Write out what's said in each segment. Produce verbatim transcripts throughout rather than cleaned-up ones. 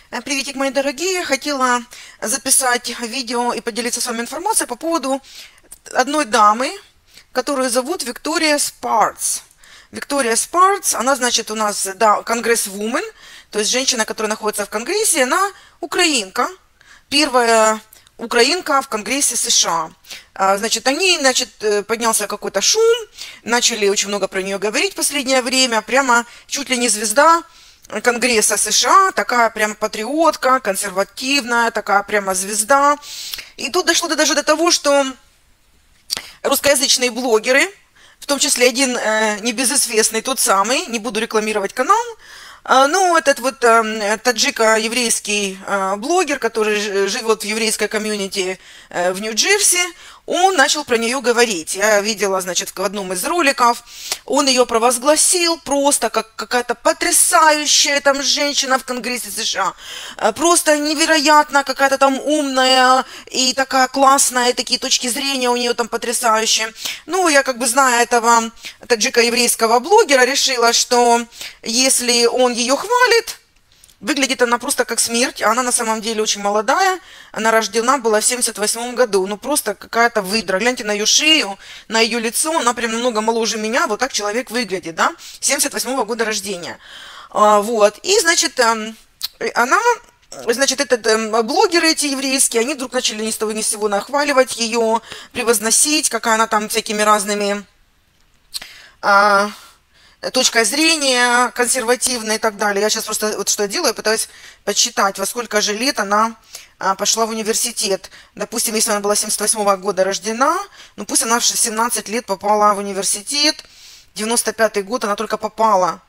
Э, Приветик, мои дорогие! Хотела записать видео и поделиться с вами информацией по поводу одной дамы, которую зовут Виктория Спартс. Виктория Спартс, она, значит, у нас, да, конгрессвумен, то есть женщина, которая находится в Конгрессе, она украинка, первая украинка в Конгрессе США. А, Значит, они, значит, э, поднялся какой-то шум, начали очень много про нее говорить в последнее время, прямо чуть ли не звезда Конгресса США, такая прямо патриотка, консервативная, такая прямо звезда. И тут дошло до- даже до того, что русскоязычные блогеры, в том числе один э, небезызвестный, тот самый, не буду рекламировать канал, а, ну, этот вот э, таджико-еврейский э, блогер, который ж- живет в еврейской комьюнити э, в Нью-Джерси, он начал про нее говорить. Я видела, значит, в одном из роликов, он ее провозгласил просто как какая-то потрясающая там женщина в Конгрессе США. Э, Просто невероятно какая-то там умная и такая классная, и такие точки зрения у нее там потрясающие. Ну, я как бы зная этого таджико-еврейского блогера, решила, что если он ее хвалит, выглядит она просто как смерть, а она на самом деле очень молодая, она рождена была в семьдесят восьмом году, ну просто какая-то выдра. Гляньте на ее шею, на ее лицо, она прям намного моложе меня, вот так человек выглядит, да, семьдесят восьмого года рождения. А, вот, и, значит, эм, она, значит, этот, эм, блогеры эти еврейские, они вдруг начали ни с того ни с сего нахваливать ее, превозносить, какая она там всякими разными а, точкой зрения консервативной и так далее. Я сейчас просто вот что я делаю, пытаюсь подсчитать, во сколько же лет она а, пошла в университет. Допустим, если она была семьдесят восьмого года рождена, ну пусть она в семнадцать лет попала в университет, девяносто пятый год она только попала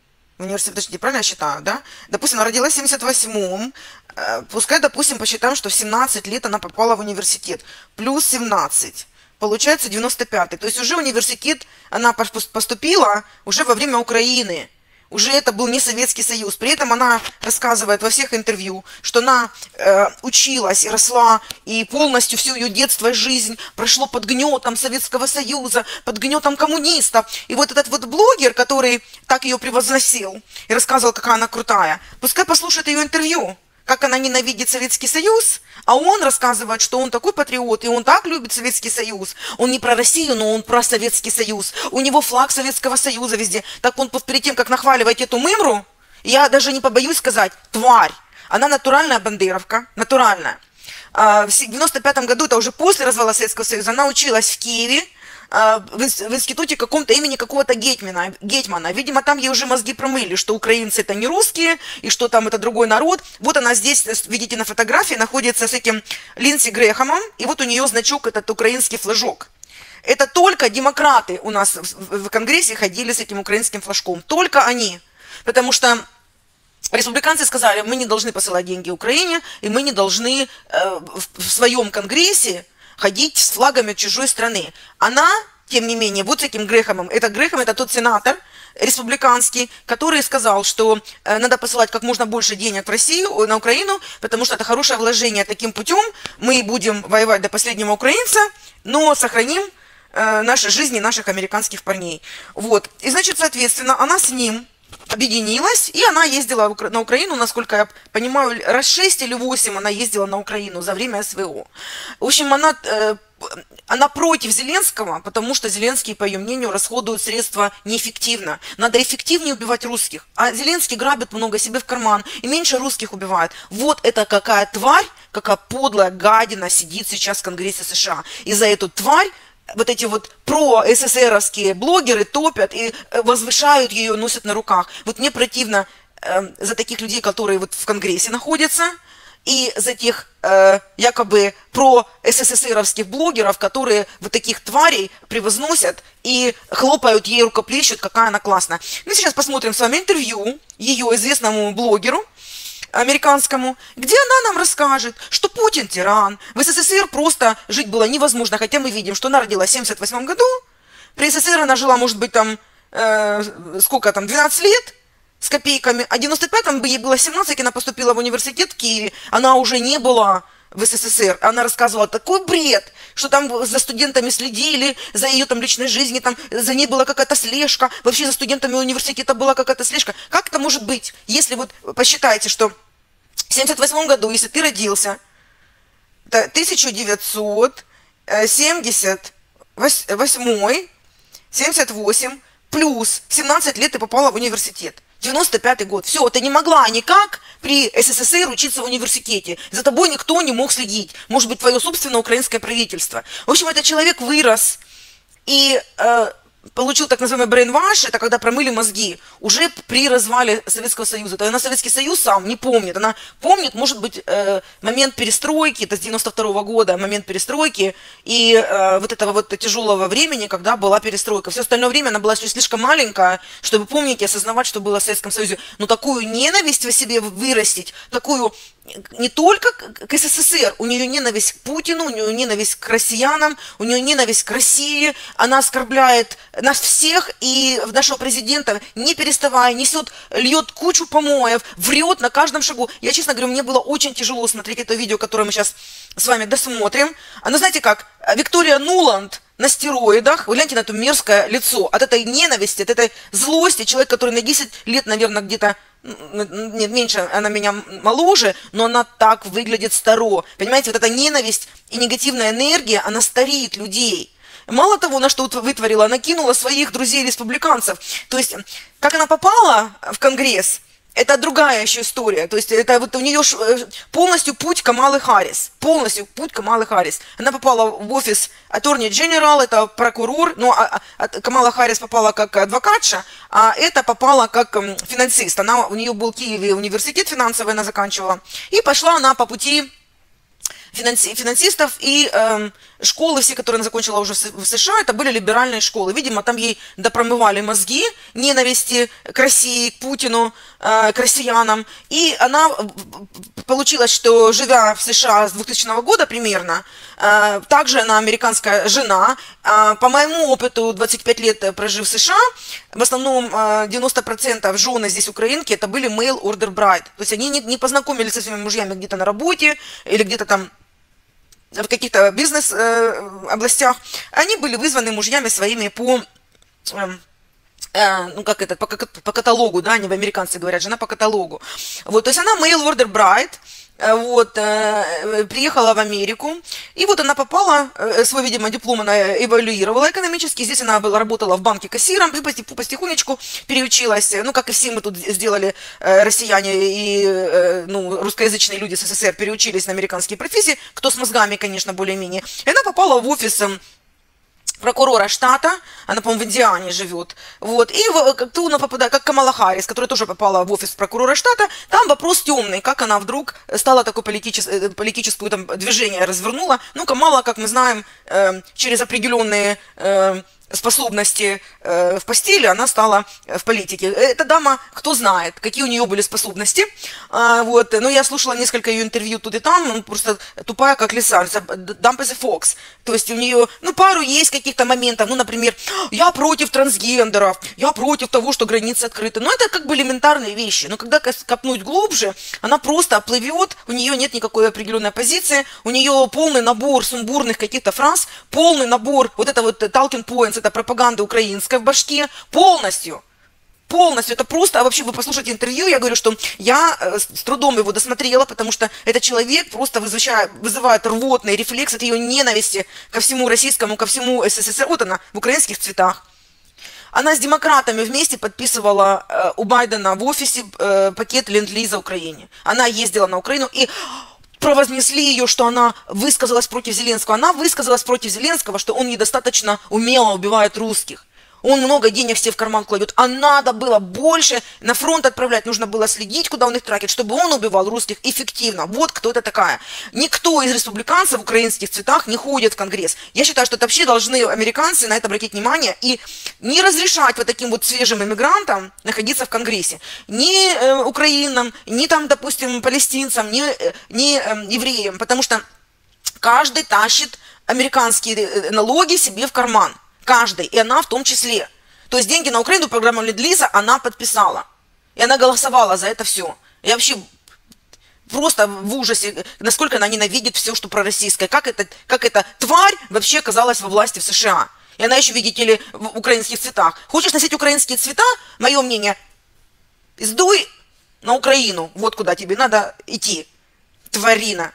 в университет, подождите, правильно я считаю, да? Допустим, она родилась в семьдесят восьмом, э, пускай, допустим, посчитаем, что в семнадцать лет она попала в университет, плюс семнадцать. Получается девяносто пятый. То есть уже университет она пос- поступила уже во время Украины. Уже это был не Советский Союз. При этом она рассказывает во всех интервью, что она э, училась и росла, и полностью все ее детство и жизнь прошло под гнетом Советского Союза, под гнетом коммунистов. И вот этот вот блогер, который так ее превозносил и рассказывал, какая она крутая, пускай послушает ее интервью, как она ненавидит Советский Союз, а он рассказывает, что он такой патриот, и он так любит Советский Союз. Он не про Россию, но он про Советский Союз. У него флаг Советского Союза везде. Так он перед тем, как нахваливать эту мымру, я даже не побоюсь сказать, тварь. Она натуральная бандеровка, натуральная. А, В девяносто пятом году, это уже после развала Советского Союза, она училась в Киеве, а, в ин- в институте каком-то имени какого-то Гетмана, Гетмана. Видимо, там ей уже мозги промыли, что украинцы это не русские, и что там это другой народ. Вот она здесь, э, видите, на фотографии находится с этим Линдси Грэхэмом, и вот у нее значок, этот украинский флажок. Это только демократы у нас в, в- в Конгрессе ходили с этим украинским флажком. Только они. Потому что республиканцы сказали, мы не должны посылать деньги Украине, и мы не должны э, в, в своем Конгрессе ходить с флагами чужой страны. Она, тем не менее, вот с этим Грэхэмом, это Грэхэм, это тот сенатор республиканский, который сказал, что э, надо посылать как можно больше денег в Россию, ой, на Украину, потому что это хорошее вложение. Таким путем мы будем воевать до последнего украинца, но сохраним э, наши жизни наших американских парней. Вот. И, значит, соответственно, она с ним объединилась, и она ездила в Укра- на Украину, насколько я понимаю, раз шесть или восемь она ездила на Украину за время СВО. В общем, она, э, она против Зеленского, потому что Зеленский, по ее мнению, расходует средства неэффективно. Надо эффективнее убивать русских. А Зеленский грабит много себе в карман и меньше русских убивает. Вот это какая тварь, какая подлая гадина сидит сейчас в Конгрессе США. И за эту тварь вот эти вот про-СССРовские блогеры топят и э, возвышают ее, носят на руках. Вот мне противно э, за таких людей, которые вот в Конгрессе находятся, и за тех э, якобы про-СССРовских блогеров, которые вот таких тварей превозносят и хлопают ей, рукоплещут, какая она классная. Мы сейчас посмотрим с вами интервью ее известному блогеру американскому, где она нам расскажет, что Путин тиран, в СССР просто жить было невозможно, хотя мы видим, что она родилась в семьдесят восьмом году, при СССР она жила, может быть, там, э, сколько там, двенадцать лет, с копейками, а в девяносто пятом ей было семнадцать, и она поступила в университет в Киеве, она уже не была в СССР. Она рассказывала такой бред, что там за студентами следили, за ее там личной жизнью, там за ней была какая-то слежка, вообще за студентами университета была какая-то слежка. Как это может быть, если вот посчитаете, что В семьдесят восьмом году, если ты родился, это тысяча девятьсот семьдесят восьмой, семьдесят восемь, плюс семнадцать лет ты попала в университет. девяносто пятый год. Все, ты не могла никак при СССР учиться в университете. За тобой никто не мог следить. Может быть, твое собственное украинское правительство. В общем, этот человек вырос и э, получил так называемый брейнваш, это когда промыли мозги, уже при развале Советского Союза. То есть она Советский Союз сам не помнит. Она помнит, может быть, э, момент перестройки, это с девяносто второго года, момент перестройки, и э, вот этого вот тяжелого времени, когда была перестройка. Все остальное время она была еще слишком маленькая, чтобы помнить и осознавать, что было в Советском Союзе. Но такую ненависть в себе вырастить, такую не только к СССР, у нее ненависть к Путину, у нее ненависть к россиянам, у нее ненависть к России, она оскорбляет нас всех и нашего президента, не переставая, несет, льет кучу помоев, врет на каждом шагу. Я, честно говорю, мне было очень тяжело смотреть это видео, которое мы сейчас с вами досмотрим. Оно, знаете как, Виктория Нуланд на стероидах, вы гляньте на это мерзкое лицо, от этой ненависти, от этой злости, человек, который на десять лет, наверное, где-то, нет, меньше, она меня моложе, но она так выглядит старо. Понимаете, вот эта ненависть и негативная энергия, она старит людей. Мало того, на что вытворила, она кинула своих друзей-республиканцев. То есть, как она попала в Конгресс, это другая еще история. То есть, это вот у нее полностью путь Камалы Харрис. Полностью путь Камалы Харрис. Она попала в офис Attorney General, это прокурор. Но а, а, Камала Харрис попала как адвокатша, а это попала как финансист. Она, у нее был в Киеве университет финансовый, она заканчивала. И пошла она по пути финанси, финансистов и э, школы, все, которые она закончила уже в США, это были либеральные школы. Видимо, там ей допромывали мозги ненависти к России, к Путину, э, к россиянам. И она, получилось, что живя в США с двухтысячного года примерно, э, также она американская жена. Э, по моему опыту, двадцать пять лет прожив в США, в основном э, девяносто процентов жены здесь украинки, это были mail order bride. То есть они не, не познакомились со своими мужьями где-то на работе или где-то там в каких-то бизнес-областях, они были вызваны мужьями своими по, э, ну как это, по, по каталогу, да, они в американцы говорят, жена по каталогу. Вот, то есть она mail order bride, вот, э, приехала в Америку, и вот она попала, э, свой, видимо, диплом она эвалюировала экономически, здесь она была, работала в банке кассиром, и потихонечку переучилась, ну, как и все мы тут сделали, э, россияне и, э, ну, русскоязычные люди с СССР переучились на американские профессии, кто с мозгами, конечно, более-менее, и она попала в офис прокурора штата, она, по-моему, в Индиане живет, вот, и кто она попадает, как Камала Харрис, которая тоже попала в офис прокурора штата, там вопрос темный, как она вдруг стала такое политическое, политическое там движение развернула. Ну, Камала, как мы знаем, э, через определенные э, способности э, в постели, она стала в политике. Эта дама, кто знает, какие у нее были способности. А, вот, но я слушала несколько ее интервью тут и там, ну, просто тупая, как лиса, dumb as a fox. То есть у нее, ну, пару есть каких-то моментов, ну, например, я против трансгендеров, я против того, что границы открыты. Но это как бы элементарные вещи. Но когда копнуть глубже, она просто оплывет, у нее нет никакой определенной позиции, у нее полный набор сумбурных каких-то фраз, полный набор вот это вот talking points, это пропаганда украинская в башке, полностью, полностью, это просто, а вообще вы послушайте интервью, я говорю, что я э, с трудом его досмотрела, потому что этот человек просто вызывает, вызывает рвотный рефлекс от ее ненависти ко всему российскому, ко всему СССР, вот она, в украинских цветах. Она с демократами вместе подписывала э, у Байдена в офисе э, пакет ленд-лиза Украине. Она ездила на Украину и провознесли ее, что она высказалась против Зеленского. Она высказалась против Зеленского, что он недостаточно умело убивает русских. Он много денег себе в карман кладет, а надо было больше на фронт отправлять, нужно было следить, куда он их тратит, чтобы он убивал русских эффективно. Вот кто это такая. Никто из республиканцев в украинских цветах не ходит в Конгресс. Я считаю, что это вообще должны американцы на это обратить внимание и не разрешать вот таким вот свежим иммигрантам находиться в Конгрессе. Ни э, украинам, ни там, допустим, палестинцам, ни, э, ни э, евреям, потому что каждый тащит американские налоги себе в карман. Каждый, и она в том числе. То есть деньги на Украину, программу ленд-лиза она подписала. И она голосовала за это все. Я вообще просто в ужасе, насколько она ненавидит все, что пророссийское. Как, это, как эта тварь вообще оказалась во власти в США. И она еще, видите ли, в украинских цветах. Хочешь носить украинские цвета? Мое мнение, сдуй на Украину. Вот куда тебе надо идти, тварина.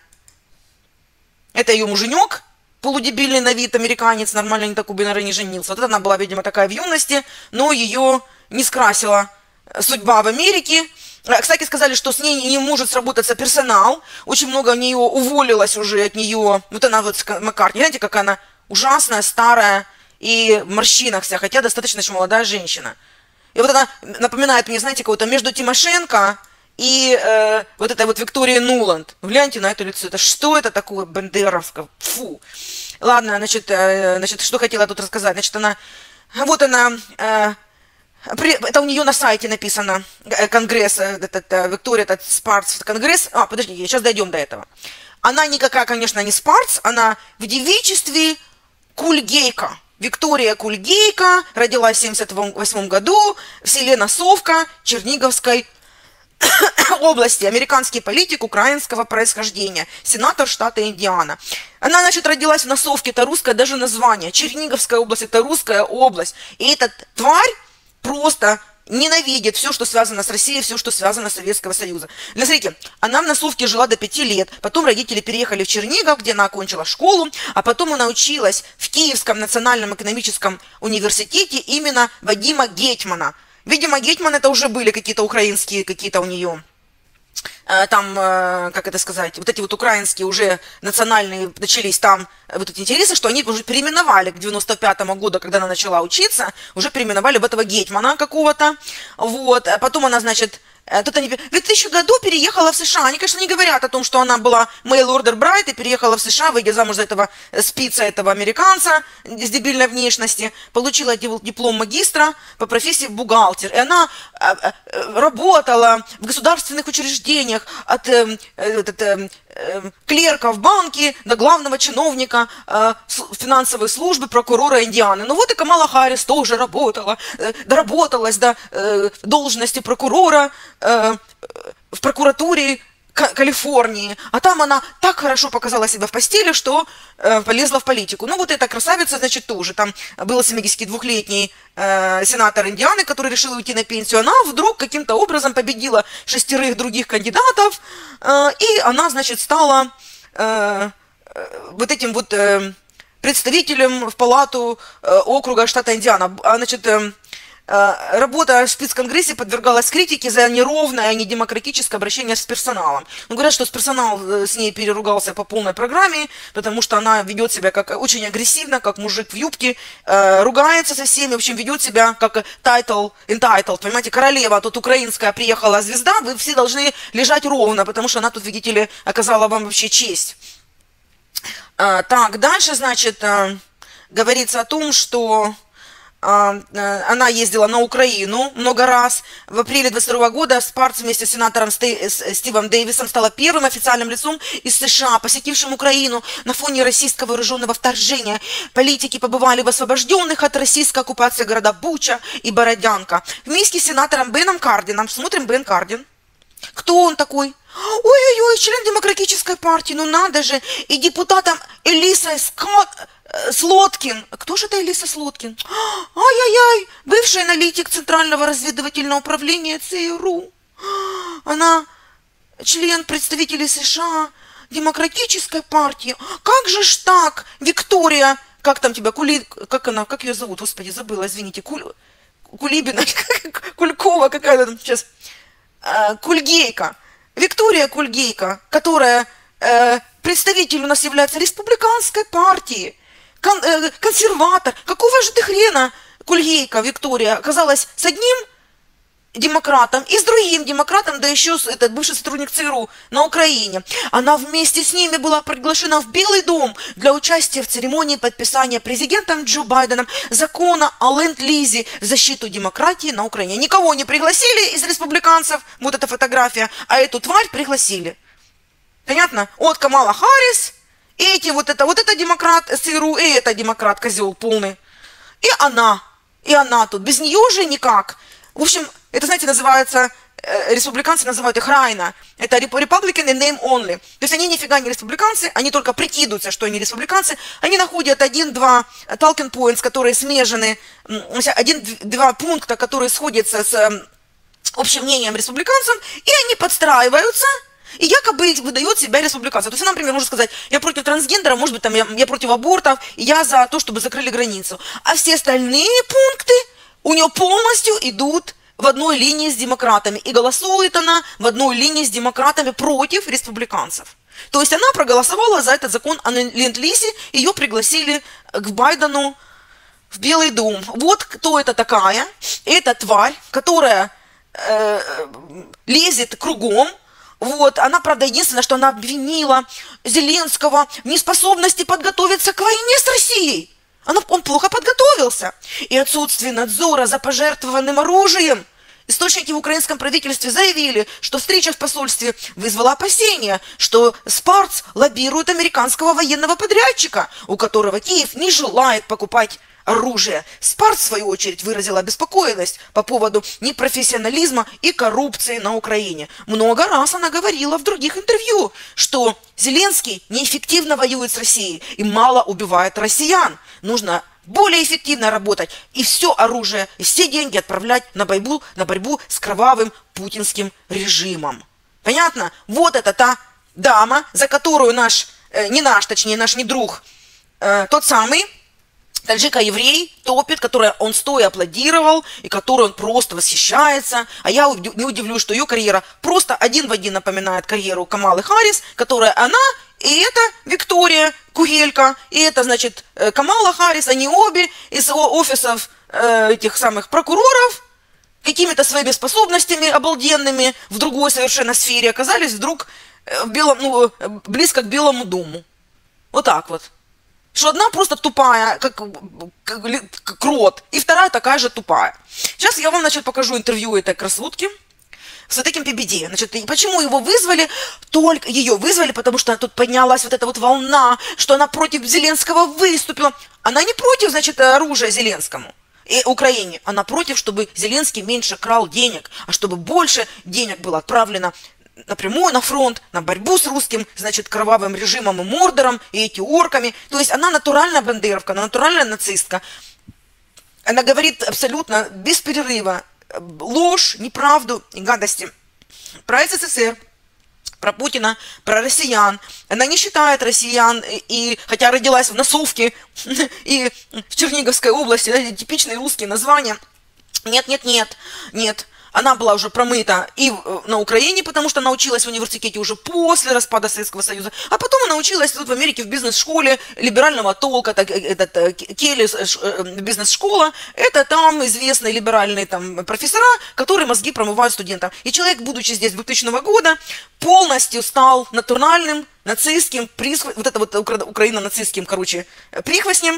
Это ее муженек, полудебильный на вид американец, нормально не такой бы, наверное, не женился. Вот это она была, видимо, такая в юности, но ее не скрасила судьба в Америке. Кстати, сказали, что с ней не может сработаться персонал. Очень много у нее уволилось уже от нее. Вот она вот Маккартни. Знаете, какая она ужасная, старая и в морщинах вся, хотя достаточно еще молодая женщина. И вот она напоминает мне, знаете, кого-то между Тимошенко и э, вот этой вот Викторией Нуланд. Гляньте на это лицо. Это что это такое бандеровское? Фу. Ладно, значит, э, значит, что хотела тут рассказать. Значит, она... Вот она... Э, Это у нее на сайте написано, конгресс, этот, Виктория, этот Спаркс, конгресс. А, подожди, сейчас дойдем до этого. Она никакая, конечно, не Спаркс, она в девичестве Кульгейка. Виктория Кульгейка, родилась в семьдесят восьмом году в селе Носовка Черниговской области, американский политик украинского происхождения, сенатор штата Индиана. Она, значит, родилась в Носовке, это русское даже название, Черниговская область, это русская область. И эта тварь просто ненавидит все, что связано с Россией, все, что связано с Советского Союза. Ну, смотрите, она в Носовке жила до пяти лет, потом родители переехали в Чернигов, где она окончила школу, а потом она училась в Киевском национальном экономическом университете именно Вадима Гетьмана. Видимо, Гетьман это уже были какие-то украинские, какие-то у нее... Там, как это сказать, вот эти вот украинские уже национальные начались там вот эти интересы, что они уже переименовали к девяносто пятому году, когда она начала учиться, уже переименовали в этого Гетьмана какого-то, вот, а потом она, значит, тут они, в две тысячном году переехала в США, они, конечно, не говорят о том, что она была mail-order bride и переехала в США, выйдя замуж за этого спица, этого американца с дебильной внешности, получила диплом магистра по профессии бухгалтер, и она работала в государственных учреждениях от э, э, э, э, клерка в банке до главного чиновника э, финансовой службы прокурора Индианы. Ну вот и Камала Харрис тоже работала, э, доработалась до э, должности прокурора э, в прокуратуре Калифорнии, а там она так хорошо показала себя в постели, что э, полезла в политику. Ну вот эта красавица, значит, тоже. Там был семидесятидвухлетний э, сенатор Индианы, который решил уйти на пенсию. Она вдруг каким-то образом победила шестерых других кандидатов, э, и она, значит, стала э, вот этим вот э, представителем в палату э, округа штата Индиана. А, значит, э, работа в спецконгрессе подвергалась критике за неровное, недемократическое обращение с персоналом. Ну, говорят, что с персонал с ней переругался по полной программе, потому что она ведет себя как очень агрессивно, как мужик в юбке, э, ругается со всеми, в общем, ведет себя как title, entitled, понимаете, королева тут украинская приехала звезда, вы все должны лежать ровно, потому что она тут, видите ли, оказала вам вообще честь. Э, так, дальше, значит, э, говорится о том, что она ездила на Украину много раз. В апреле двадцать второго года Спаркс вместе с сенатором Стивом Дэвисом стала первым официальным лицом из США, посетившим Украину на фоне российского вооруженного вторжения. Политики побывали в освобожденных от российской оккупации города Буча и Бородянка. Вместе с сенатором Беном Кардином. Смотрим, Бен Кардин. Кто он такой? Ой-ой-ой, член Демократической партии, ну надо же. И депутатом Элиса Скотт, Слоткин. Кто же это Элиса Слоткин? Ай-яй-яй, бывший аналитик Центрального разведывательного управления ЦРУ. Она член представителей США, Демократической партии. Как же ж так, Виктория, как там тебя, Кули, как она, как ее зовут, господи, забыла, извините, Куль, Кулибина, Кулькова какая-то там сейчас, Кульгейка. Виктория Кульгейка, которая э, представитель у нас является республиканской партии, кон, э, консерватор. Какого же ты хрена, Кульгейка Виктория, оказалась с одним демократом и с другим демократом, да еще этот бывший сотрудник ЦРУ на Украине. Она вместе с ними была приглашена в Белый дом для участия в церемонии подписания президентом Джо Байденом закона о ленд-лизе в защиту демократии на Украине. Никого не пригласили из республиканцев, вот эта фотография, а эту тварь пригласили. Понятно? Вот Камала Харрис, эти вот это, вот это демократ ЦРУ, и это демократ козел полный. И она, и она тут. Без нее же никак. В общем, это, знаете, называется, э, республиканцы называют их райна. Это Republican in name only. То есть они нифига не республиканцы, они только прикидываются, что они республиканцы. Они находят один-два talking points, которые смежены, один-два пункта, которые сходятся с общим мнением республиканцам, и они подстраиваются, и якобы выдают себя республиканцам. То есть, например, можно сказать, я против трансгендера, может быть, там, я, я против абортов, я за то, чтобы закрыли границу. А все остальные пункты у нее полностью идут в одной линии с демократами. И голосует она в одной линии с демократами против республиканцев. То есть она проголосовала за этот закон о ленд-лизе, ее пригласили к Байдену в Белый дом. Вот кто это такая. Это тварь, которая э, лезет кругом. Вот, она, правда, единственное, что она обвинила Зеленского в неспособности подготовиться к войне с Россией. Она, он плохо подготовился. И отсутствие надзора за пожертвованным оружием. Источники в украинском правительстве заявили, что встреча в посольстве вызвала опасения, что Спарц лоббирует американского военного подрядчика, у которого Киев не желает покупать оружие. Спарц, в свою очередь, выразила обеспокоенность по поводу непрофессионализма и коррупции на Украине. Много раз она говорила в других интервью, что Зеленский неэффективно воюет с Россией и мало убивает россиян. Нужно более эффективно работать и все оружие, и все деньги отправлять на борьбу, на борьбу с кровавым путинским режимом. Понятно? Вот это та дама, за которую наш, э, не наш, точнее, наш не друг, э, тот самый таджика-еврей топит, который он стоя аплодировал, и которой он просто восхищается. А я не удивлюсь, что ее карьера просто один в один напоминает карьеру Камалы Харрис, которая она, и это Виктория Кугелька, и это, значит, Камала Харрис, они обе из офисов э, этих самых прокуроров, какими-то своими способностями обалденными в другой совершенно сфере оказались вдруг в белом, ну, близко к Белому дому. Вот так вот. Что одна просто тупая, как, как, как крот, и вторая такая же тупая. Сейчас я вам, значит, покажу интервью этой красотки с вот этим Пибиди. Значит, и почему его вызвали? Только ее вызвали, потому что тут поднялась вот эта вот волна, что она против Зеленского выступила. Она не против, значит, оружия Зеленскому и Украине. Она против, чтобы Зеленский меньше крал денег, а чтобы больше денег было отправлено напрямую на фронт, на борьбу с русским, значит, кровавым режимом и мордором, и эти орками. То есть она натуральная бандеровка, она натуральная нацистка. Она говорит абсолютно без перерыва ложь, неправду и гадости про СССР, про Путина, про россиян. Она не считает россиян, и, и хотя родилась в Носовке и в Черниговской области, да, типичные русские названия. Нет, нет, нет, нет. Она была уже промыта и на Украине, потому что она училась в университете уже после распада Советского Союза, а потом она училась тут в Америке в бизнес-школе либерального толка, так, этот Келли бизнес-школа, это там известные либеральные там профессора, которые мозги промывают студентам. И человек, будучи здесь двухтысячного года, полностью стал натуральным нацистским, прихв... вот это вот украино-нацистским, короче, прихвостнем.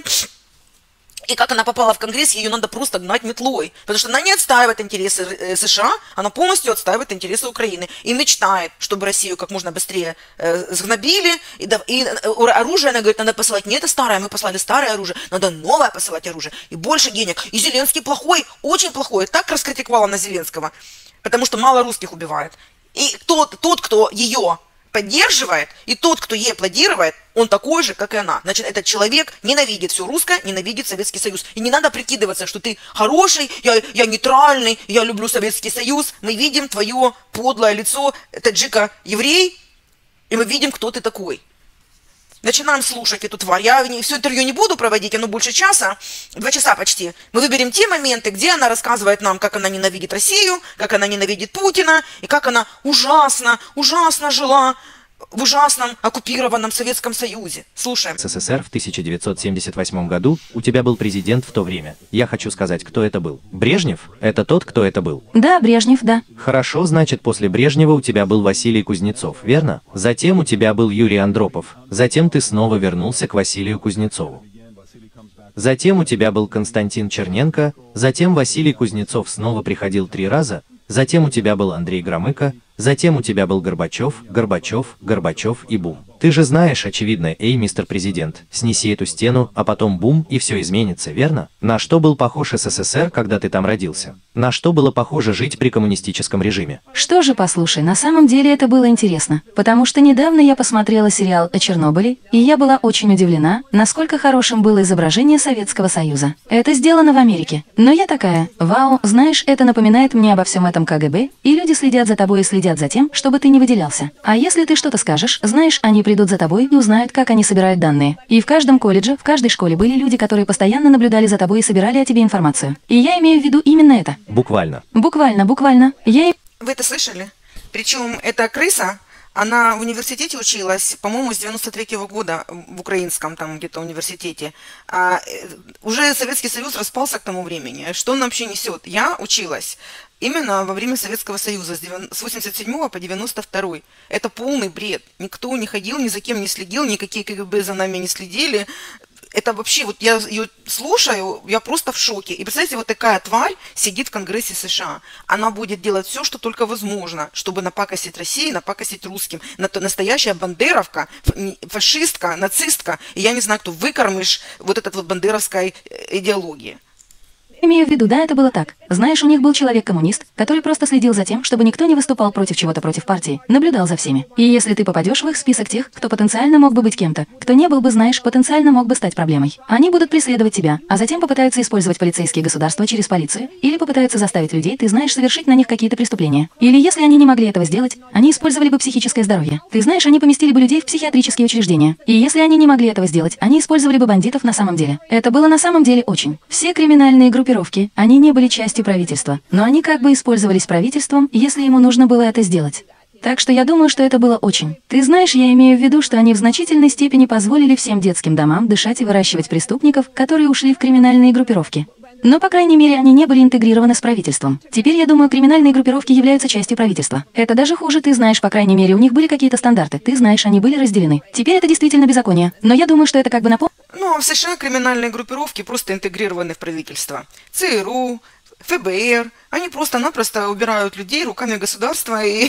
И как она попала в Конгресс, ее надо просто гнать метлой. Потому что она не отстаивает интересы США, она полностью отстаивает интересы Украины. И мечтает, чтобы Россию как можно быстрее э, сгнобили. И, да, и оружие, она говорит, надо посылать не это старое, мы послали старое оружие, надо новое посылать оружие. И больше денег. И Зеленский плохой, очень плохой. Так раскритиковала на Зеленского. Потому что мало русских убивает. И тот, тот кто ее поддерживает, и тот, кто ей аплодирует, он такой же, как и она. Значит, этот человек ненавидит все русское, ненавидит Советский Союз. И не надо прикидываться, что ты хороший, я, я нейтральный, я люблю Советский Союз. Мы видим твое подлое лицо, таджика-еврей, и мы видим, кто ты такой. Начинаем слушать эту тварь. Я все интервью не буду проводить, оно больше часа, два часа почти. Мы выберем те моменты, где она рассказывает нам, как она ненавидит Россию, как она ненавидит Путина, и как она ужасно, ужасно жила в ужасном оккупированном Советском Союзе. Слушаем. СССР в тысяча девятьсот семьдесят восьмом году у тебя был президент в то время. Я хочу сказать, кто это был. Брежнев? Это тот, кто это был? Да, Брежнев, да. Хорошо, значит, после Брежнева у тебя был Василий Кузнецов, верно? Затем у тебя был Юрий Андропов. Затем ты снова вернулся к Василию Кузнецову. Затем у тебя был Константин Черненко. Затем Василий Кузнецов снова приходил три раза. Затем у тебя был Андрей Громыко. Затем у тебя был Горбачев, Горбачев, Горбачев и бум. Ты же знаешь, очевидно, эй, мистер президент, снеси эту стену, а потом бум, и все изменится, верно? На что был похож СССР, когда ты там родился? На что было похоже жить при коммунистическом режиме? Что же, послушай, на самом деле это было интересно, потому что недавно я посмотрела сериал о Чернобыле, и я была очень удивлена, насколько хорошим было изображение Советского Союза. Это сделано в Америке. Но я такая, вау, знаешь, это напоминает мне обо всем этом КГБ, и люди следят за тобой и следят за тем, чтобы ты не выделялся. А если ты что-то скажешь, знаешь, они придут за тобой и узнают, как они собирают данные. И в каждом колледже, в каждой школе были люди, которые постоянно наблюдали за тобой и собирали о тебе информацию. И я имею в виду именно это. Буквально. Буквально, буквально. Я... Вы это слышали? Причем эта крыса, она в университете училась, по-моему, с девяносто третьего года в украинском там где-то университете. А, уже Советский Союз распался к тому времени. Что он вообще несет? Я училась именно во время Советского Союза с восемьдесят седьмого по девяносто второй. Это полный бред. Никто не ходил, ни за кем не следил, никакие КГБ за нами не следили. Это вообще, вот я ее слушаю, я просто в шоке. И представьте, вот такая тварь сидит в Конгрессе США. Она будет делать все, что только возможно, чтобы напакостить России, напакостить русским. Настоящая бандеровка, фашистка, нацистка. И я не знаю, кто выкормыш вот этой вот бандеровской идеологии. Имею в виду, да, это было так. Знаешь, у них был человек-коммунист, который просто следил за тем, чтобы никто не выступал против чего-то против партии, наблюдал за всеми. И если ты попадешь в их список тех, кто потенциально мог бы быть кем-то, кто не был бы, знаешь, потенциально мог бы стать проблемой, они будут преследовать тебя, а затем попытаются использовать полицейские государства через полицию, или попытаются заставить людей, ты знаешь, совершить на них какие-то преступления. Или если они не могли этого сделать, они использовали бы психическое здоровье. Ты знаешь, они поместили бы людей в психиатрические учреждения. И если они не могли этого сделать, они использовали бы бандитов на самом деле. Это было на самом деле очень. Все криминальные группировки, они не были частью правительства, но они как бы использовались правительством, если ему нужно было это сделать. Так что я думаю, что это было очень. Ты знаешь, я имею в виду, что они в значительной степени позволили всем детским домам дышать и выращивать преступников, которые ушли в криминальные группировки. Но, по крайней мере, они не были интегрированы с правительством. Теперь, я думаю, криминальные группировки являются частью правительства. Это даже хуже, ты знаешь, по крайней мере, у них были какие-то стандарты. Ты знаешь, они были разделены. Теперь это действительно беззаконие. Но я думаю, что это как бы напомнит... Ну, а в США криминальные группировки просто интегрированы в правительство. ЦРУ, ФБР, они просто-напросто убирают людей руками государства, и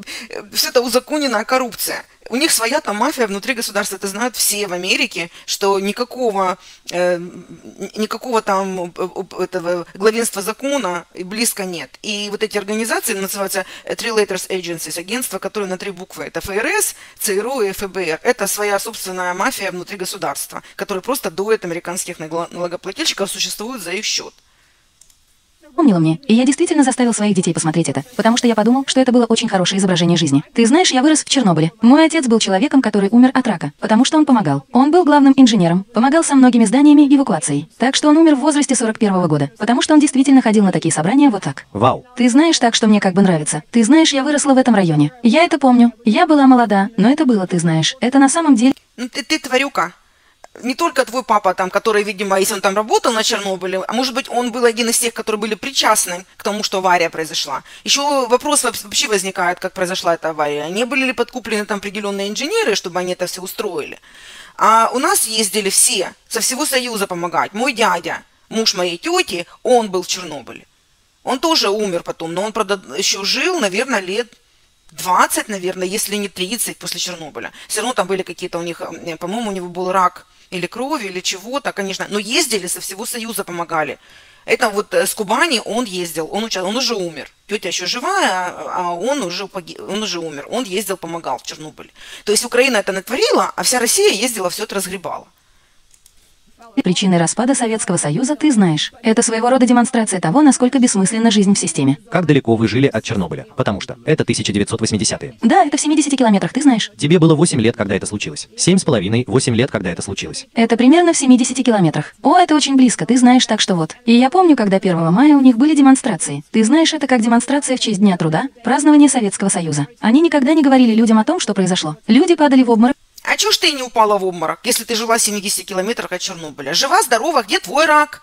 все это узаконенная коррупция. У них своя там мафия внутри государства, это знают все в Америке, что никакого, э, никакого там этого главенства закона близко нет. И вот эти организации называются Three Letters Agencies, агентства, которые на три буквы. Это ФРС, ЦРУ и ФБР. Это своя собственная мафия внутри государства, которая просто дует американских налогоплательщиков, существует за их счет. Помнила мне, и я действительно заставил своих детей посмотреть это, потому что я подумал, что это было очень хорошее изображение жизни. Ты знаешь, я вырос в Чернобыле. Мой отец был человеком, который умер от рака, потому что он помогал. Он был главным инженером, помогал со многими зданиями и эвакуацией. Так что он умер в возрасте сорок первого года, потому что он действительно ходил на такие собрания вот так. Вау. Ты знаешь, так что мне как бы нравится. Ты знаешь, я выросла в этом районе. Я это помню. Я была молода, но это было, ты знаешь. Это на самом деле... Ну ты, ты тварюка. Не только твой папа там, который, видимо, если он там работал на Чернобыле, а может быть, он был один из тех, которые были причастны к тому, что авария произошла. Еще вопрос вообще возникает, как произошла эта авария. Не были ли подкуплены там определенные инженеры, чтобы они это все устроили? А у нас ездили все, со всего Союза помогать. Мой дядя, муж моей тети, он был в Чернобыле. Он тоже умер потом, но он, правда, еще жил, наверное, лет двадцать, наверное, если не тридцать после Чернобыля. Все равно там были какие-то у них, по-моему, у него был рак или крови, или чего-то, конечно. Но ездили, со всего Союза помогали. Это вот с Кубани он ездил, он, уча... он уже умер. Тетя еще живая, а он уже, погиб... он уже умер. Он ездил, помогал в Чернобыле. То есть Украина это натворила, а вся Россия ездила, все это разгребала. Причиной распада Советского Союза ты знаешь. Это своего рода демонстрация того, насколько бессмысленна жизнь в системе. Как далеко вы жили от Чернобыля? Потому что это тысяча девятьсот восьмидесятые. Да, это в семидесяти километрах, ты знаешь. Тебе было восемь лет, когда это случилось. Семь с половиной, восемь лет, когда это случилось. Это примерно в семидесяти километрах. О, это очень близко, ты знаешь, так что вот. И я помню, когда первого мая у них были демонстрации. Ты знаешь, это как демонстрация в честь Дня труда, празднование Советского Союза. Они никогда не говорили людям о том, что произошло. Люди падали в обморок. А чё ж ты не упала в обморок, если ты жила в семидесяти километрах от Чернобыля? Жива, здорова, где твой рак?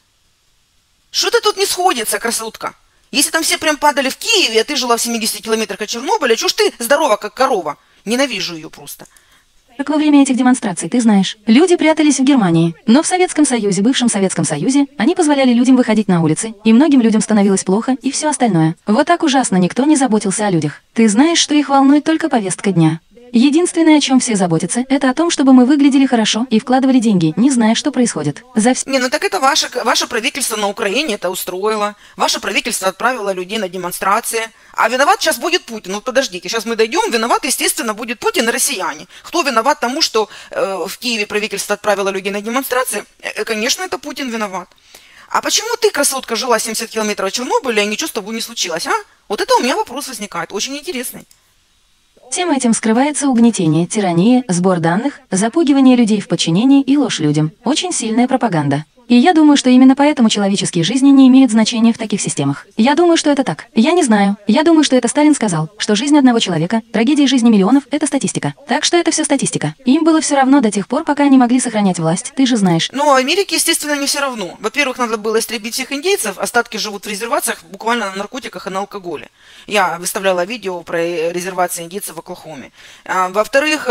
Что-то тут не сходится, красотка. Если там все прям падали в Киеве, а ты жила в семидесяти километрах от Чернобыля, чё ж ты здорова, как корова? Ненавижу ее просто. Как во время этих демонстраций, ты знаешь. Люди прятались в Германии, но в Советском Союзе, бывшем Советском Союзе, они позволяли людям выходить на улицы, и многим людям становилось плохо, и все остальное. Вот так ужасно никто не заботился о людях. Ты знаешь, что их волнует только повестка дня. Единственное, о чем все заботятся, это о том, чтобы мы выглядели хорошо и вкладывали деньги, не зная, что происходит. За вс... Не, ну так это ваше, ваше правительство на Украине это устроило. Ваше правительство отправило людей на демонстрации. А виноват сейчас будет Путин. Ну подождите, сейчас мы дойдем. Виноват, естественно, будет Путин и россияне. Кто виноват тому, что э, в Киеве правительство отправило людей на демонстрации? Э, конечно, это Путин виноват. А почему ты, красотка, жила семьдесят километров от Чернобыля, и ничего с тобой не случилось, а? Вот это у меня вопрос возникает, очень интересный. Всем этим скрывается угнетение, тирания, сбор данных, запугивание людей в подчинении и ложь людям. Очень сильная пропаганда. И я думаю, что именно поэтому человеческие жизни не имеют значения в таких системах. Я думаю, что это так. Я не знаю. Я думаю, что это Сталин сказал, что жизнь одного человека, трагедия жизни миллионов – это статистика. Так что это все статистика. Им было все равно до тех пор, пока они могли сохранять власть. Ты же знаешь. Но Америке, естественно, не все равно. Во-первых, надо было истребить всех индейцев. Остатки живут в резервациях буквально на наркотиках и на алкоголе. Я выставляла видео про резервации индейцев в Оклахоме. А, во-вторых,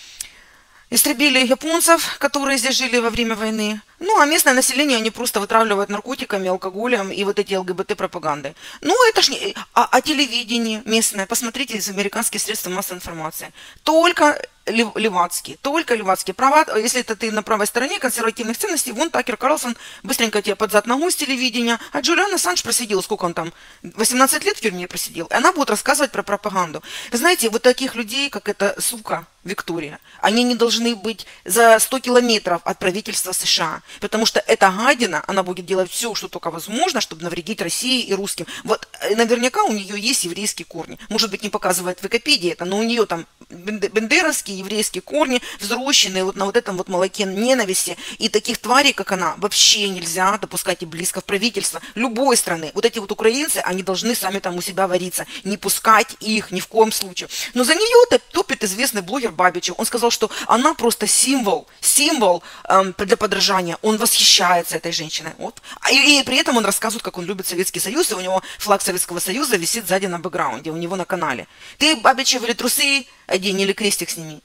истребили японцев, которые здесь жили во время войны. Ну, а местное население они просто вытравливают наркотиками, алкоголем и вот эти ЛГБТ-пропагандой. Ну, это ж не... А, а телевидение местное, посмотрите из американских средств массовой информации. Только левацкие, только левацкие. Права, если это ты на правой стороне консервативных ценностей, вон Такер Карлсон быстренько тебе под зад ногу с телевидения. А Джулиан Ассанж просидел, сколько он там, восемнадцать лет в тюрьме просидел. И она будет рассказывать про пропаганду. Вы знаете, вот таких людей, как эта сука Виктория, они не должны быть за сто километров от правительства США. Потому что эта гадина, она будет делать все, что только возможно, чтобы навредить России и русским. Вот наверняка у нее есть еврейские корни. Может быть, не показывает в Википедии это, но у нее там бендеровские еврейские корни, взросшенные вот на вот этом вот молоке ненависти. И таких тварей, как она, вообще нельзя допускать и близко в правительство любой страны. Вот эти вот украинцы, они должны сами там у себя вариться. Не пускать их ни в коем случае. Но за нее топит известный блогер Бабичев. Он сказал, что она просто символ, символ эм, для подражания. Он восхищается этой женщиной. Вот. И, и при этом он рассказывает, как он любит Советский Союз, и у него флаг Советского Союза висит сзади на бэкграунде, у него на канале. Ты, Бабичев, или трусы одень, или крестик сними.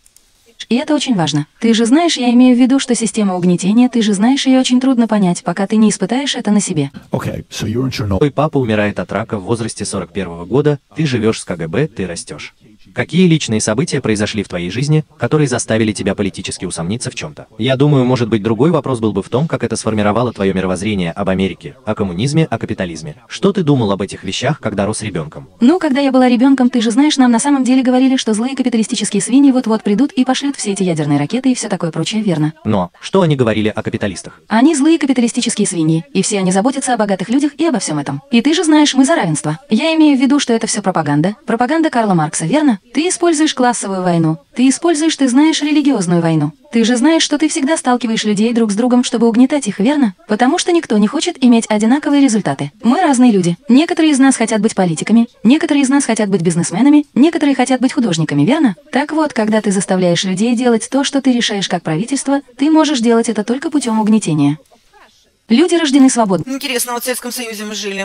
И это очень важно. Ты же знаешь, я имею в виду, что система угнетения, ты же знаешь, ее очень трудно понять, пока ты не испытаешь это на себе. Okay, so you're in Chernobyl. Твой папа умирает от рака в возрасте сорок первого года, ты живешь с КГБ, ты растешь. Какие личные события произошли в твоей жизни, которые заставили тебя политически усомниться в чем-то? Я думаю, может быть, другой вопрос был бы в том, как это сформировало твое мировоззрение об Америке, о коммунизме, о капитализме. Что ты думал об этих вещах, когда рос ребенком? Ну, когда я была ребенком, ты же знаешь, нам на самом деле говорили, что злые капиталистические свиньи вот-вот придут и пошлют все эти ядерные ракеты и все такое прочее, верно? Но, что они говорили о капиталистах? Они злые капиталистические свиньи, и все они заботятся о богатых людях и обо всем этом. И ты же знаешь, мы за равенство. Я имею в виду, что это все пропаганда. Пропаганда Карла Маркса, верно? Ты используешь классовую войну. Ты используешь, ты знаешь, религиозную войну. Ты же знаешь, что ты всегда сталкиваешь людей друг с другом, чтобы угнетать их, верно? Потому что никто не хочет иметь одинаковые результаты. Мы разные люди. Некоторые из нас хотят быть политиками, некоторые из нас хотят быть бизнесменами, некоторые хотят быть художниками, верно? Так вот, когда ты заставляешь людей делать то, что ты решаешь как правительство, ты можешь делать это только путем угнетения. Люди рождены свободны. Интересно, вот в Советском Союзе мы жили.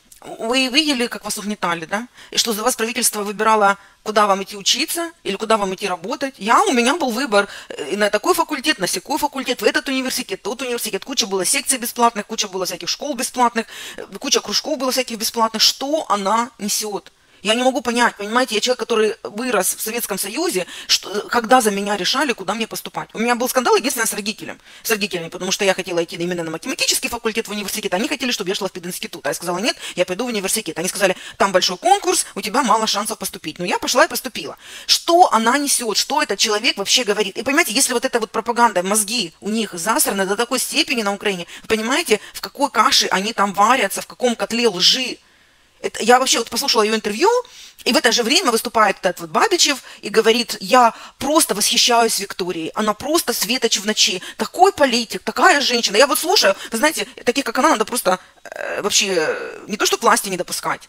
Вы видели, как вас угнетали, да? И что за вас правительство выбирало, куда вам идти учиться или куда вам идти работать. Я, у меня был выбор и на такой факультет, на сякой факультет, в этот университет, тот университет. Куча было секций бесплатных, куча было всяких школ бесплатных, куча кружков было всяких бесплатных. Что она несет? Я не могу понять, понимаете, я человек, который вырос в Советском Союзе, что, когда за меня решали, куда мне поступать. У меня был скандал, единственное, с родителями, с родителями, потому что я хотела идти именно на математический факультет в университет, они хотели, чтобы я шла в пединститут. А я сказала, нет, я пойду в университет. Они сказали, там большой конкурс, у тебя мало шансов поступить. Но я пошла и поступила. Что она несет, что этот человек вообще говорит? И понимаете, если вот эта вот пропаганда, мозги у них засраны до такой степени на Украине, вы понимаете, в какой каше они там варятся, в каком котле лжи. Это, я вообще вот послушала ее интервью, и в это же время выступает этот вот Бабичев и говорит, я просто восхищаюсь Викторией, она просто светоч в ночи, такой политик, такая женщина. Я вот слушаю, вы знаете, таких как она надо просто э, вообще не то что к власти не допускать,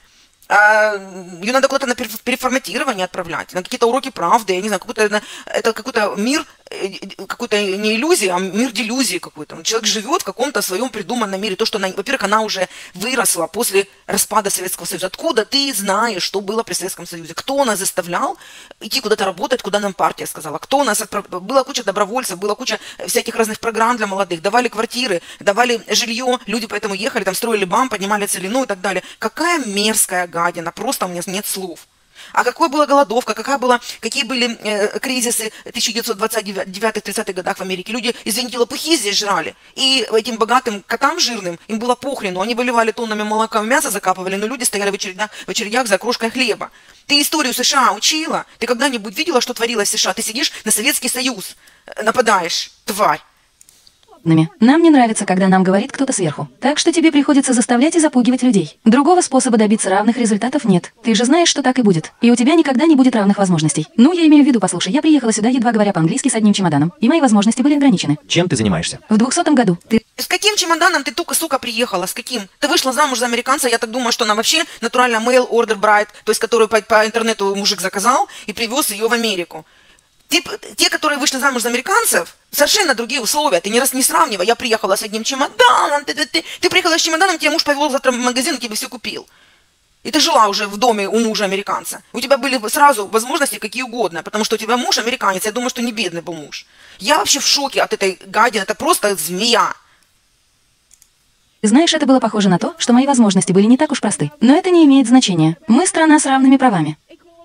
а ее надо куда-то на переформатирование отправлять, на какие-то уроки правды, я не знаю, какой-то, это какой-то мир какой-то не иллюзии, а мир делюзии какой-то. Человек живет в каком-то своем придуманном мире. То, что она, во-первых, она уже выросла после распада Советского Союза. Откуда ты знаешь, что было при Советском Союзе? Кто нас заставлял идти куда-то работать, куда нам партия сказала? Кто нас отправ... Была куча добровольцев, была куча всяких разных программ для молодых, давали квартиры, давали жилье, люди поэтому ехали, там строили БАМ, поднимали целину и так далее. Какая мерзкая гадина, просто у меня нет слов. А какой была голодовка, какая была, какие были э, кризисы тысяча девятьсот двадцать девятых-тридцатых годах в Америке. Люди, извините, лопухи здесь жрали. И этим богатым котам жирным им было похрену. Они выливали тоннами молока в мясо, закапывали, но люди стояли в очередях, в очередях за крошкой хлеба. Ты историю США учила? Ты когда-нибудь видела, что творилось в США? Ты сидишь на Советский Союз, нападаешь, тварь. Нам не нравится, когда нам говорит кто-то сверху. Так что тебе приходится заставлять и запугивать людей. Другого способа добиться равных результатов нет. Ты же знаешь, что так и будет. И у тебя никогда не будет равных возможностей. Ну, я имею в виду, послушай, я приехала сюда, едва говоря по-английски, с одним чемоданом. И мои возможности были ограничены. Чем ты занимаешься? В двухсотом году ты... С каким чемоданом ты только, сука, приехала? С каким? Ты вышла замуж за американца, я так думаю, что она вообще натурально mail order bride, то есть которую по, по интернету мужик заказал и привез ее в Америку. Те, те, которые вышли замуж за американцев, совершенно другие условия. Ты не раз не сравнивай. Я приехала с одним чемоданом. Ты, ты, ты, ты приехала с чемоданом, тебе муж повел завтра в магазин, тебе все купил. И ты жила уже в доме у мужа американца. У тебя были сразу возможности какие угодно, потому что у тебя муж американец. Я думаю, что не бедный был муж. Я вообще в шоке от этой гадины. Это просто змея. Знаешь, это было похоже на то, что мои возможности были не так уж просты. Но это не имеет значения. Мы страна с равными правами.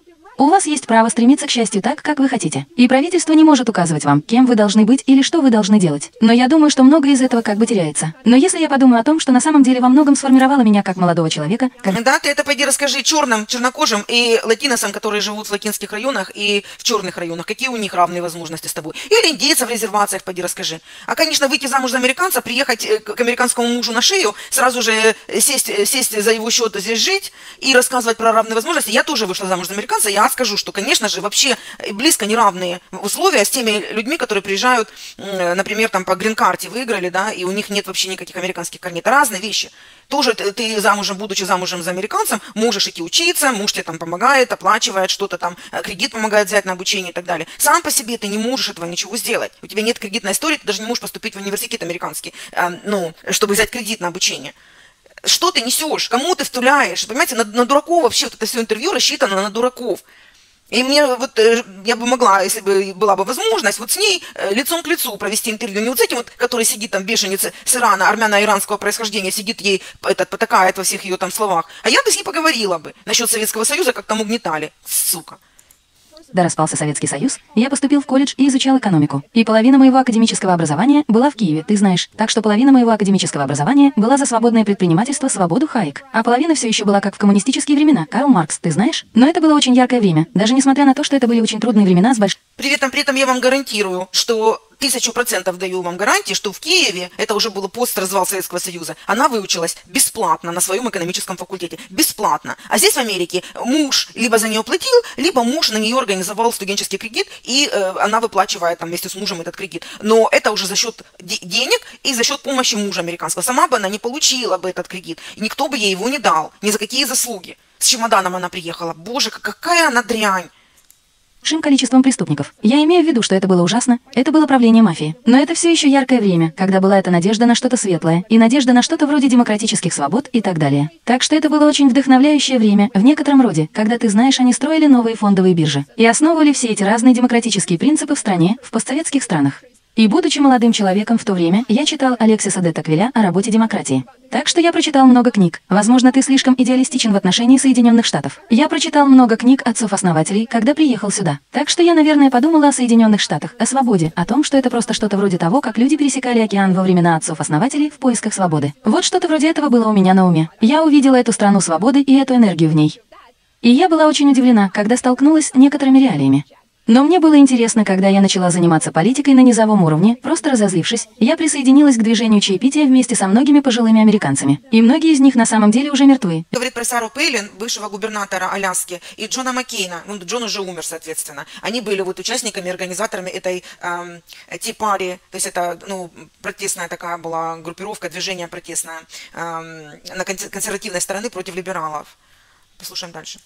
У вас есть право стремиться к счастью так, как вы хотите. И правительство не может указывать вам, кем вы должны быть или что вы должны делать. Но я думаю, что многое из этого как бы теряется. Но если я подумаю о том, что на самом деле во многом сформировало меня как молодого человека... Как... Да, ты это пойди расскажи черным, чернокожим и латиносам, которые живут в латинских районах и в черных районах. Какие у них равные возможности с тобой. Или индейцев в резервациях пойди расскажи. А, конечно, выйти замуж за американца, приехать к американскому мужу на шею, сразу же сесть, сесть за его счет здесь жить и рассказывать про равные возможности. Я тоже вышла замуж за американца, я скажу, что, конечно же, вообще близко неравные условия с теми людьми, которые приезжают, например, там по грин-карте выиграли, да, и у них нет вообще никаких американских корней. Это разные вещи. Тоже ты замужем, будучи замужем за американцем, можешь идти учиться, муж тебе там помогает, оплачивает что-то там, кредит помогает взять на обучение и так далее. Сам по себе ты не можешь этого ничего сделать. У тебя нет кредитной истории, ты даже не можешь поступить в университет американский, ну, чтобы взять кредит на обучение. Что ты несешь? Кому ты втуляешь? Понимаете, на, на дураков вообще вот это все интервью рассчитано на дураков. И мне вот, я бы могла, если бы была бы возможность, вот с ней лицом к лицу провести интервью. Не вот с этим вот, который сидит там, бешеница с Ирана, армяно-иранского происхождения, сидит ей, этот, потакает во всех ее там словах. А я бы с ней поговорила бы насчет Советского Союза, как там угнетали. Сука. Когда распался Советский Союз, я поступил в колледж и изучал экономику. И половина моего академического образования была в Киеве, ты знаешь. Так что половина моего академического образования была за свободное предпринимательство, свободу, Хайек. А половина все еще была как в коммунистические времена, Карл Маркс, ты знаешь. Но это было очень яркое время, даже несмотря на то, что это были очень трудные времена с большим... При этом, при этом я вам гарантирую, что тысячу процентов даю вам гарантии, что в Киеве, это уже было пост-развал Советского Союза, она выучилась бесплатно на своем экономическом факультете. Бесплатно. А здесь в Америке муж либо за нее платил, либо муж на нее организовал студенческий кредит, и э, она выплачивает там вместе с мужем этот кредит. Но это уже за счет де- денег и за счет помощи мужа американского. Сама бы она не получила бы этот кредит, и никто бы ей его не дал, ни за какие заслуги. С чемоданом она приехала. Боже, какая она дрянь. большим количеством преступников. Я имею в виду, что это было ужасно, это было правление мафии. Но это все еще яркое время, когда была эта надежда на что-то светлое, и надежда на что-то вроде демократических свобод и так далее. Так что это было очень вдохновляющее время, в некотором роде, когда ты знаешь, они строили новые фондовые биржи и основывали все эти разные демократические принципы в стране, в постсоветских странах. И будучи молодым человеком в то время, я читал Алексиса де Токвиля о работе демократии. Так что я прочитал много книг. Возможно, ты слишком идеалистичен в отношении Соединенных Штатов. Я прочитал много книг отцов-основателей, когда приехал сюда. Так что я, наверное, подумала о Соединенных Штатах, о свободе, о том, что это просто что-то вроде того, как люди пересекали океан во времена отцов-основателей в поисках свободы. Вот что-то вроде этого было у меня на уме. Я увидела эту страну свободы и эту энергию в ней. И я была очень удивлена, когда столкнулась с некоторыми реалиями. Но мне было интересно, когда я начала заниматься политикой на низовом уровне, просто разозлившись, я присоединилась к движению чаепития вместе со многими пожилыми американцами. И многие из них на самом деле уже мертвы. Говорит про Сару Пейлин, бывшего губернатора Аляски, и Джона Маккейна. Ну, Джон уже умер, соответственно. Они были вот участниками, организаторами этой эм, Ти-пари, то есть это, ну, протестная такая была группировка, движение протестное эм, на консервативной стороны против либералов. Послушаем дальше.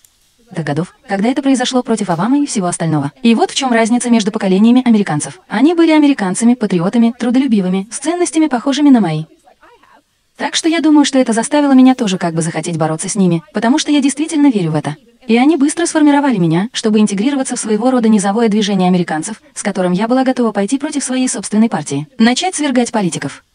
годов, когда это произошло против Обамы и всего остального. И вот в чем разница между поколениями американцев. Они были американцами, патриотами, трудолюбивыми, с ценностями, похожими на мои. Так что я думаю, что это заставило меня тоже как бы захотеть бороться с ними, потому что я действительно верю в это. И они быстро сформировали меня, чтобы интегрироваться в своего рода низовое движение американцев, с которым я была готова пойти против своей собственной партии. Начать свергать политиков.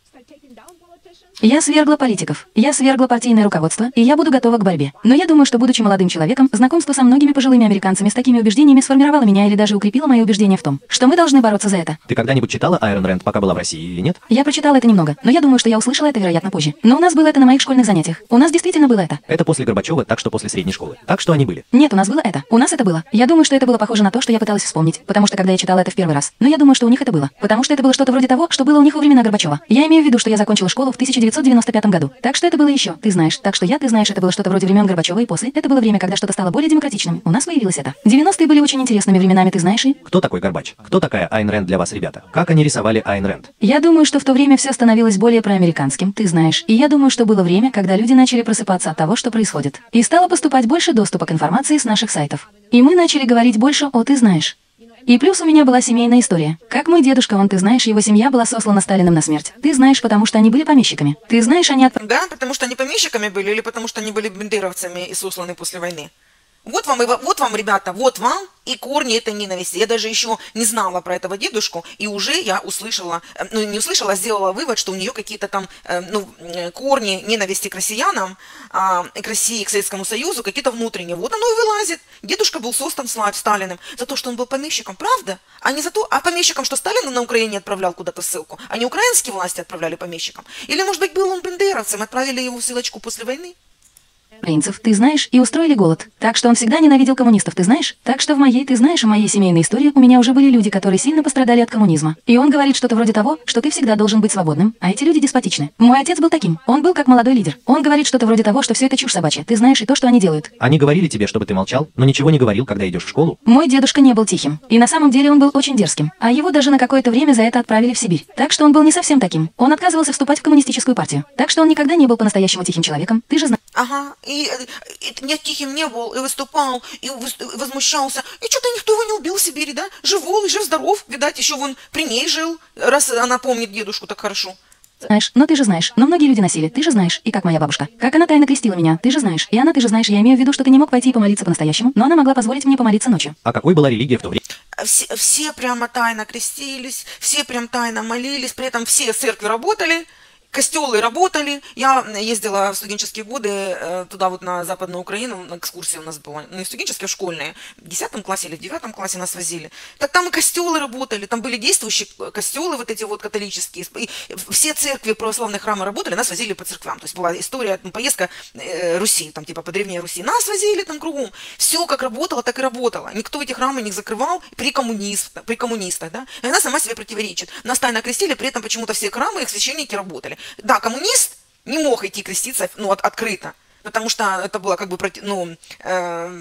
Я свергла политиков, я свергла партийное руководство, и я буду готова к борьбе. Но я думаю, что, будучи молодым человеком, знакомство со многими пожилыми американцами с такими убеждениями сформировало меня или даже укрепило мои убеждения в том, что мы должны бороться за это. Ты когда-нибудь читала Айн Рэнд, пока была в России, или нет? Я прочитала это немного, но я думаю, что я услышала это, вероятно, позже. Но у нас было это на моих школьных занятиях. У нас действительно было это. Это после Горбачева, так что после средней школы. Так что они были. Нет, у нас было это. У нас это было. Я думаю, что это было похоже на то, что я пыталась вспомнить, потому что когда я читала это в первый раз. Но я думаю, что у них это было. Потому что это было что-то вроде того, что было у них во времена Горбачева. Я имею в виду, что я закончила школу в тысяча девятьсот девяносто пятом году. Так что это было еще, ты знаешь. Так что я, ты знаешь, это было что-то вроде времен Горбачева и после. Это было время, когда что-то стало более демократичным. У нас появилось это. девяностые были очень интересными временами, ты знаешь, и... Кто такой Горбач? Кто такая Айн Рэнд для вас, ребята? Как они рисовали Айн Рэнд? Я думаю, что в то время все становилось более проамериканским, ты знаешь. И я думаю, что было время, когда люди начали просыпаться от того, что происходит. И стало поступать больше доступа к информации с наших сайтов. И мы начали говорить больше о, ты знаешь. И плюс у меня была семейная история. Как мой дедушка, он, ты знаешь, его семья была сослана Сталиным на смерть. Ты знаешь, потому что они были помещиками. Ты знаешь, они... Отп... Да, потому что они помещиками были или потому что они были бендеровцами и сосланы после войны? Вот вам, вот вам, ребята, вот вам и корни этой ненависти. Я даже еще не знала про этого дедушку, и уже я услышала, ну не услышала, а сделала вывод, что у нее какие-то там ну, корни ненависти к россиянам, а, к России, к Советскому Союзу, какие-то внутренние. Вот оно и вылазит. Дедушка был создан Сталиным за то, что он был помещиком, правда? А не за то, а помещиком, что Сталин на Украине отправлял куда-то ссылку, а не украинские власти отправляли помещиком. Или, может быть, был он бендеровцем, отправили его в ссылочку после войны? Принцев, ты знаешь, и устроили голод. Так что он всегда ненавидел коммунистов, ты знаешь? Так что в моей, ты знаешь, в моей семейной истории у меня уже были люди, которые сильно пострадали от коммунизма. И он говорит что-то вроде того, что ты всегда должен быть свободным, а эти люди деспотичны. Мой отец был таким. Он был как молодой лидер. Он говорит что-то вроде того, что все это чушь собачья. Ты знаешь и то, что они делают. Они говорили тебе, чтобы ты молчал, но ничего не говорил, когда идешь в школу? Мой дедушка не был тихим. И на самом деле он был очень дерзким. А его даже на какое-то время за это отправили в Сибирь. Так что он был не совсем таким. Он отказывался вступать в коммунистическую партию. Так что он никогда не был по-настоящему тихим человеком. Ты же знаешь. Ага, и, и не тихим не был, и выступал, и возмущался. И что-то никто его не убил в Сибири, да? Живой, жив-здоров. Видать, еще вон при ней жил, раз она помнит дедушку так хорошо. Знаешь, но ты же знаешь, но многие люди носили, ты же знаешь, и как моя бабушка. Как она тайно крестила меня, ты же знаешь, и она, ты же знаешь, я имею в виду, что ты не мог пойти и помолиться по-настоящему, но она могла позволить мне помолиться ночью. А какой была религия в то время? Все, все прямо тайно крестились, все прям тайно молились, при этом все церкви работали. Костелы работали. Я ездила в студенческие годы туда вот на Западную Украину, на экскурсии у нас была, ну не студенческие, а школьные. В десятом классе или в девятом классе нас возили. Так там и костелы работали, там были действующие костелы вот эти вот католические. И все церкви, православные храмы работали, нас возили по церквям. То есть была история, ну, поездка Руси, там типа по древней Руси. Нас возили там кругом. Все как работало, так и работало. Никто эти храмы не закрывал при коммунистах, при коммунистах, да. И она сама себе противоречит. Нас тайно крестили, при этом почему-то все храмы, их священники работали. Да, коммунист не мог идти креститься, ну, от, открыто, потому что это было как бы, ну, э,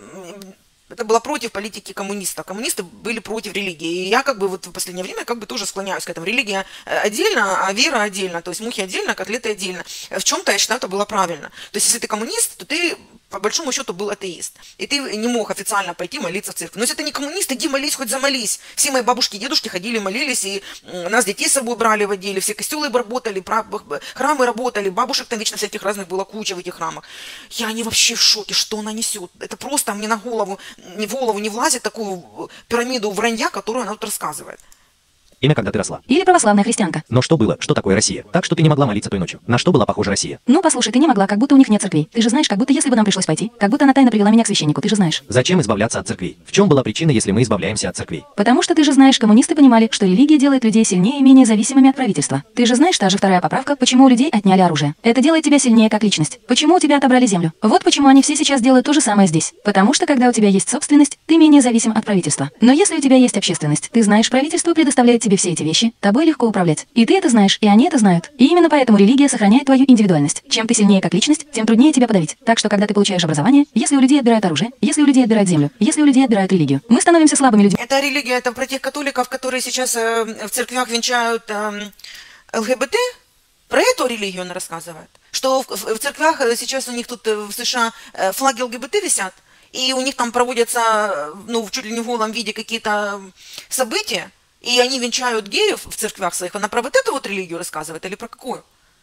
это было против политики коммунистов. Коммунисты были против религии. И я как бы вот в последнее время как бы тоже склоняюсь к этому. Религия отдельно, а вера отдельно. То есть мухи отдельно, котлеты отдельно. В чем-то я считаю, это было правильно. То есть если ты коммунист, то ты по большому счету был атеист. И ты не мог официально пойти молиться в церковь. Но если ты не коммунист, иди молись, хоть замолись. Все мои бабушки и дедушки ходили, молились, и нас детей с собой брали, водили, все костелы работали, храмы работали, бабушек там вечно всяких разных было куча в этих храмах. Я не вообще в шоке, что она несет. Это просто мне на голову, ни в голову не влазит такую пирамиду вранья, которую она тут рассказывает. Имя, когда ты росла. Или православная христианка. Но что было? Что такое Россия? Так что ты не могла молиться той ночью. На что была похожа Россия? Ну, послушай, ты не могла, как будто у них нет церквей. Ты же знаешь, как будто если бы нам пришлось пойти, как будто она тайно привела меня к священнику, ты же знаешь. Зачем избавляться от церквей? В чем была причина, если мы избавляемся от церквей? Потому что ты же знаешь, коммунисты понимали, что религия делает людей сильнее и менее зависимыми от правительства. Ты же знаешь, та же вторая поправка, почему у людей отняли оружие. Это делает тебя сильнее как личность. Почему у тебя отобрали землю? Вот почему они все сейчас делают то же самое здесь. Потому что когда у тебя есть собственность, ты менее зависим от правительства. Но если у тебя есть общественность, ты знаешь, правительство предоставляет тебе все эти вещи, тобой легко управлять. И ты это знаешь, и они это знают. И именно поэтому религия сохраняет твою индивидуальность. Чем ты сильнее как личность, тем труднее тебя подавить. Так что когда ты получаешь образование, если у людей отбирают оружие, если у людей отбирают землю, если у людей отбирают религию, мы становимся слабыми людьми. Это религия, это про тех католиков, которые сейчас э, в церквях венчают э, ЛГБТ? Про эту религию она рассказывает. Что в, в, в церквях сейчас у них тут в США флаги ЛГБТ висят. и у них там проводятся, ну, чуть ли не в голом виде какие-то события, и они венчают геев в церквях своих, она про вот эту вот религию рассказывает или про какую?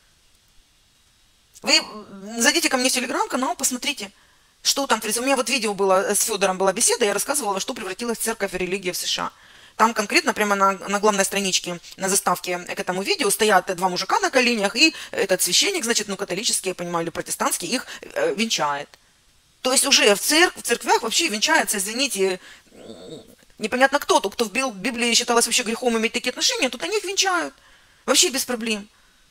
Вы зайдите ко мне в телеграм-канал, посмотрите, что там. У меня вот видео было, с Федором была беседа, я рассказывала, во что превратилась церковь и религия в США. Там конкретно прямо на, на главной страничке, на заставке к этому видео стоят два мужика на коленях, и этот священник, значит, ну, католический, я понимаю, или протестантский, их э, венчает. То есть уже в, церк в церквях вообще венчается, извините, непонятно кто, то, кто в Библии считалось вообще грехом иметь такие отношения, тут они их венчают. Вообще без проблем.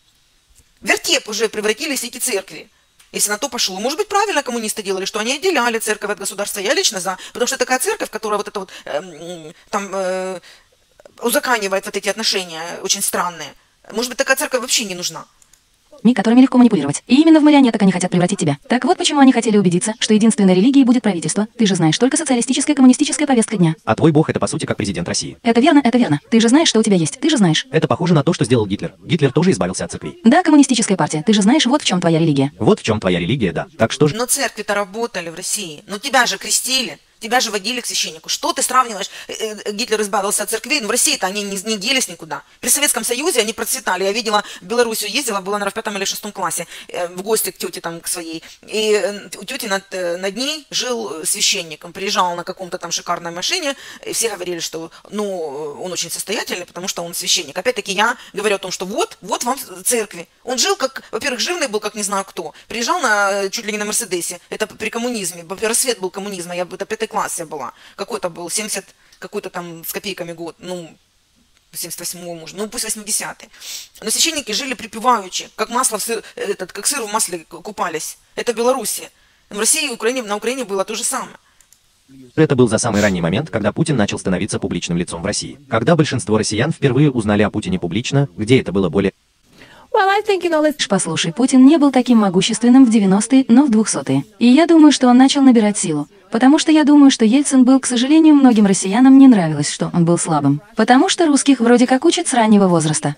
В вертеп уже превратились эти церкви. Если на то пошло. Может быть, правильно коммунисты делали, что они отделяли церковь от государства. Я лично за. Потому что такая церковь, которая вот это вот э, там э, узаканивает вот эти отношения очень странные. Может быть, такая церковь вообще не нужна. Которыми легко манипулировать. И именно в марионеток они хотят превратить тебя. Так вот почему они хотели убедиться, что единственной религией будет правительство. Ты же знаешь, только социалистическая коммунистическая повестка дня. А твой бог это по сути как президент России. Это верно, это верно. Ты же знаешь, что у тебя есть. Ты же знаешь. Это похоже на то, что сделал Гитлер. Гитлер тоже избавился от церквей. Да, коммунистическая партия. Ты же знаешь, вот в чем твоя религия. Вот в чем твоя религия, да. Так что же... Но церкви-то работали в России. Но тебя же крестили. Тебя же водили к священнику. Что ты сравниваешь? Гитлер избавился от церквей, но в России-то они не, не делись никуда. При Советском Союзе они процветали. Я видела, в Белоруссию ездила, была, наверное, в пятом или шестом классе, в гости к тете там, к своей. И у тети над, над ней жил священник. Он приезжал на каком-то там шикарной машине, и все говорили, что, ну, он очень состоятельный, потому что он священник. Опять-таки я говорю о том, что вот, вот вам церкви. Он жил как, во-первых, жирный был, как не знаю кто. Приезжал на, чуть ли не на Мерседесе. Это при коммунизме. Рассвет был коммунизма. Я это пятый класс я была. Какой-то был, семьдесят, какой-то там с копейками год, ну, семьдесят восьмой, может, ну, пусть восьмидесятый. Но священники жили припеваючи, как масло в сыр, этот, как сыр в масле купались. Это Белоруссия. В России и Украине, на Украине было то же самое. Это был за самый ранний момент, когда Путин начал становиться публичным лицом в России. Когда большинство россиян впервые узнали о Путине публично, где это было более... Well, I think, you know, let's... Послушай, Путин не был таким могущественным в девяностые, но в двухсотые. И я думаю, что он начал набирать силу. Потому что я думаю, что Ельцин был, к сожалению, многим россиянам не нравилось, что он был слабым. Потому что русских вроде как учат с раннего возраста.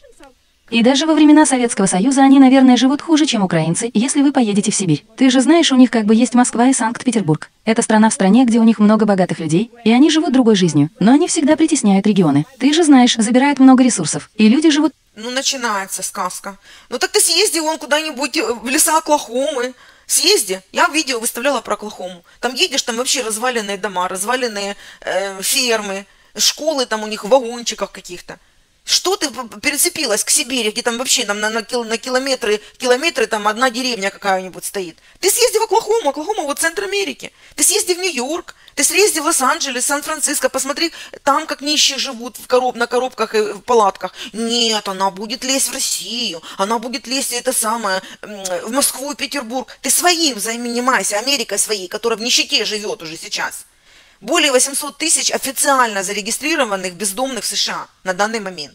И даже во времена Советского Союза они, наверное, живут хуже, чем украинцы, если вы поедете в Сибирь. Ты же знаешь, у них как бы есть Москва и Санкт-Петербург. Это страна в стране, где у них много богатых людей, и они живут другой жизнью. Но они всегда притесняют регионы. Ты же знаешь, забирают много ресурсов, и люди живут... Ну, начинается сказка. Ну, так ты съезди вон куда-нибудь в леса Оклахомы. Съезди. Я видео выставляла про Оклахому. Там едешь, там вообще разваленные дома, разваленные э, фермы, школы там у них в вагончиках каких-то. Что ты перецепилась к Сибири, где там вообще там, на, на, кил, на километры, километры там одна деревня какая-нибудь стоит? Ты съезди в Оклахому, Оклахома вот центр Америки. Ты съезди в Нью-Йорк, ты съезди в Лос-Анджелес, Сан-Франциско, посмотри там, как нищие живут в короб, на коробках и в палатках. Нет, она будет лезть в Россию, она будет лезть это самое, в Москву и Петербург. Ты своим занимайся, Америкой своей, которая в нищете живет уже сейчас. Более восьмисот тысяч официально зарегистрированных бездомных в США на данный момент.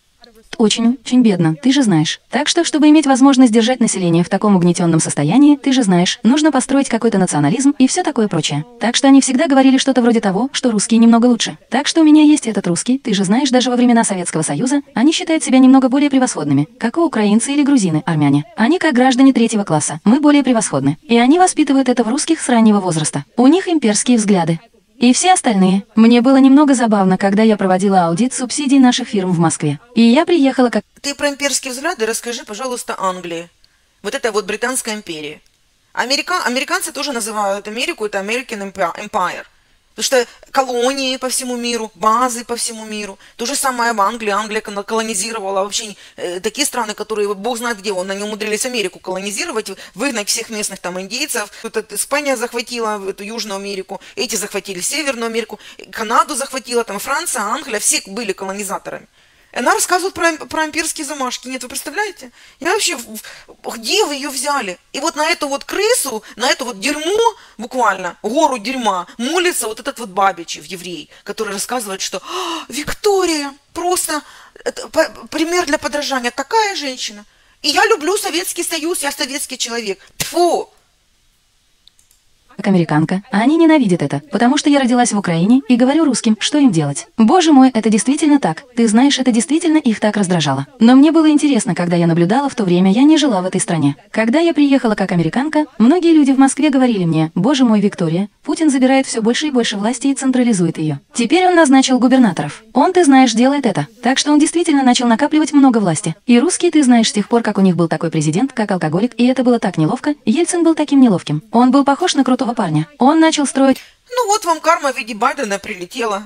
Очень, очень бедно, ты же знаешь. Так что, чтобы иметь возможность держать население в таком угнетенном состоянии, ты же знаешь, нужно построить какой-то национализм и все такое прочее. Так что они всегда говорили что-то вроде того, что русские немного лучше. Так что у меня есть этот русский, ты же знаешь, даже во времена Советского Союза они считают себя немного более превосходными, как и украинцы или грузины, армяне. Они как граждане третьего класса, мы более превосходны. И они воспитывают это в русских с раннего возраста. У них имперские взгляды. И все остальные. Мне было немного забавно, когда я проводила аудит субсидий наших фирм в Москве. И я приехала как... Ты про имперские взгляды расскажи, пожалуйста, Англии. Вот это вот Британская империя. Америка... Американцы тоже называют Америку, это American Empire. Потому что колонии по всему миру, базы по всему миру. То же самое в Англии. Англия колонизировала вообще э, такие страны, которые, бог знает где, они умудрились Америку колонизировать, выгнать всех местных там индейцев. Тут Испания захватила эту Южную Америку, эти захватили Северную Америку, Канаду захватила, там Франция, Англия, все были колонизаторами. Она рассказывает про, про имперские замашки. Нет, вы представляете? Я вообще... Где вы ее взяли? И вот на эту вот крысу, на это вот дерьмо, буквально, гору дерьма, молится вот этот вот Бабичев, еврей, который рассказывает, что Виктория просто это, по, пример для подражания. Такая женщина. И я люблю Советский Союз, я советский человек. Тьфу! как американка, а они ненавидят это, потому что я родилась в Украине и говорю русским, что им делать. Боже мой, это действительно так. Ты знаешь, это действительно их так раздражало. Но мне было интересно, когда я наблюдала, в то время я не жила в этой стране. Когда я приехала как американка, многие люди в Москве говорили мне: боже мой, Виктория, Путин забирает все больше и больше власти и централизует ее. Теперь он назначил губернаторов. Он, ты знаешь, делает это. Так что он действительно начал накапливать много власти. И русские, ты знаешь, с тех пор, как у них был такой президент, как алкоголик, и это было так неловко, Ельцин был таким неловким. Он был похож на крутого парня. Он начал строить... Ну вот вам карма в виде Байдена прилетела.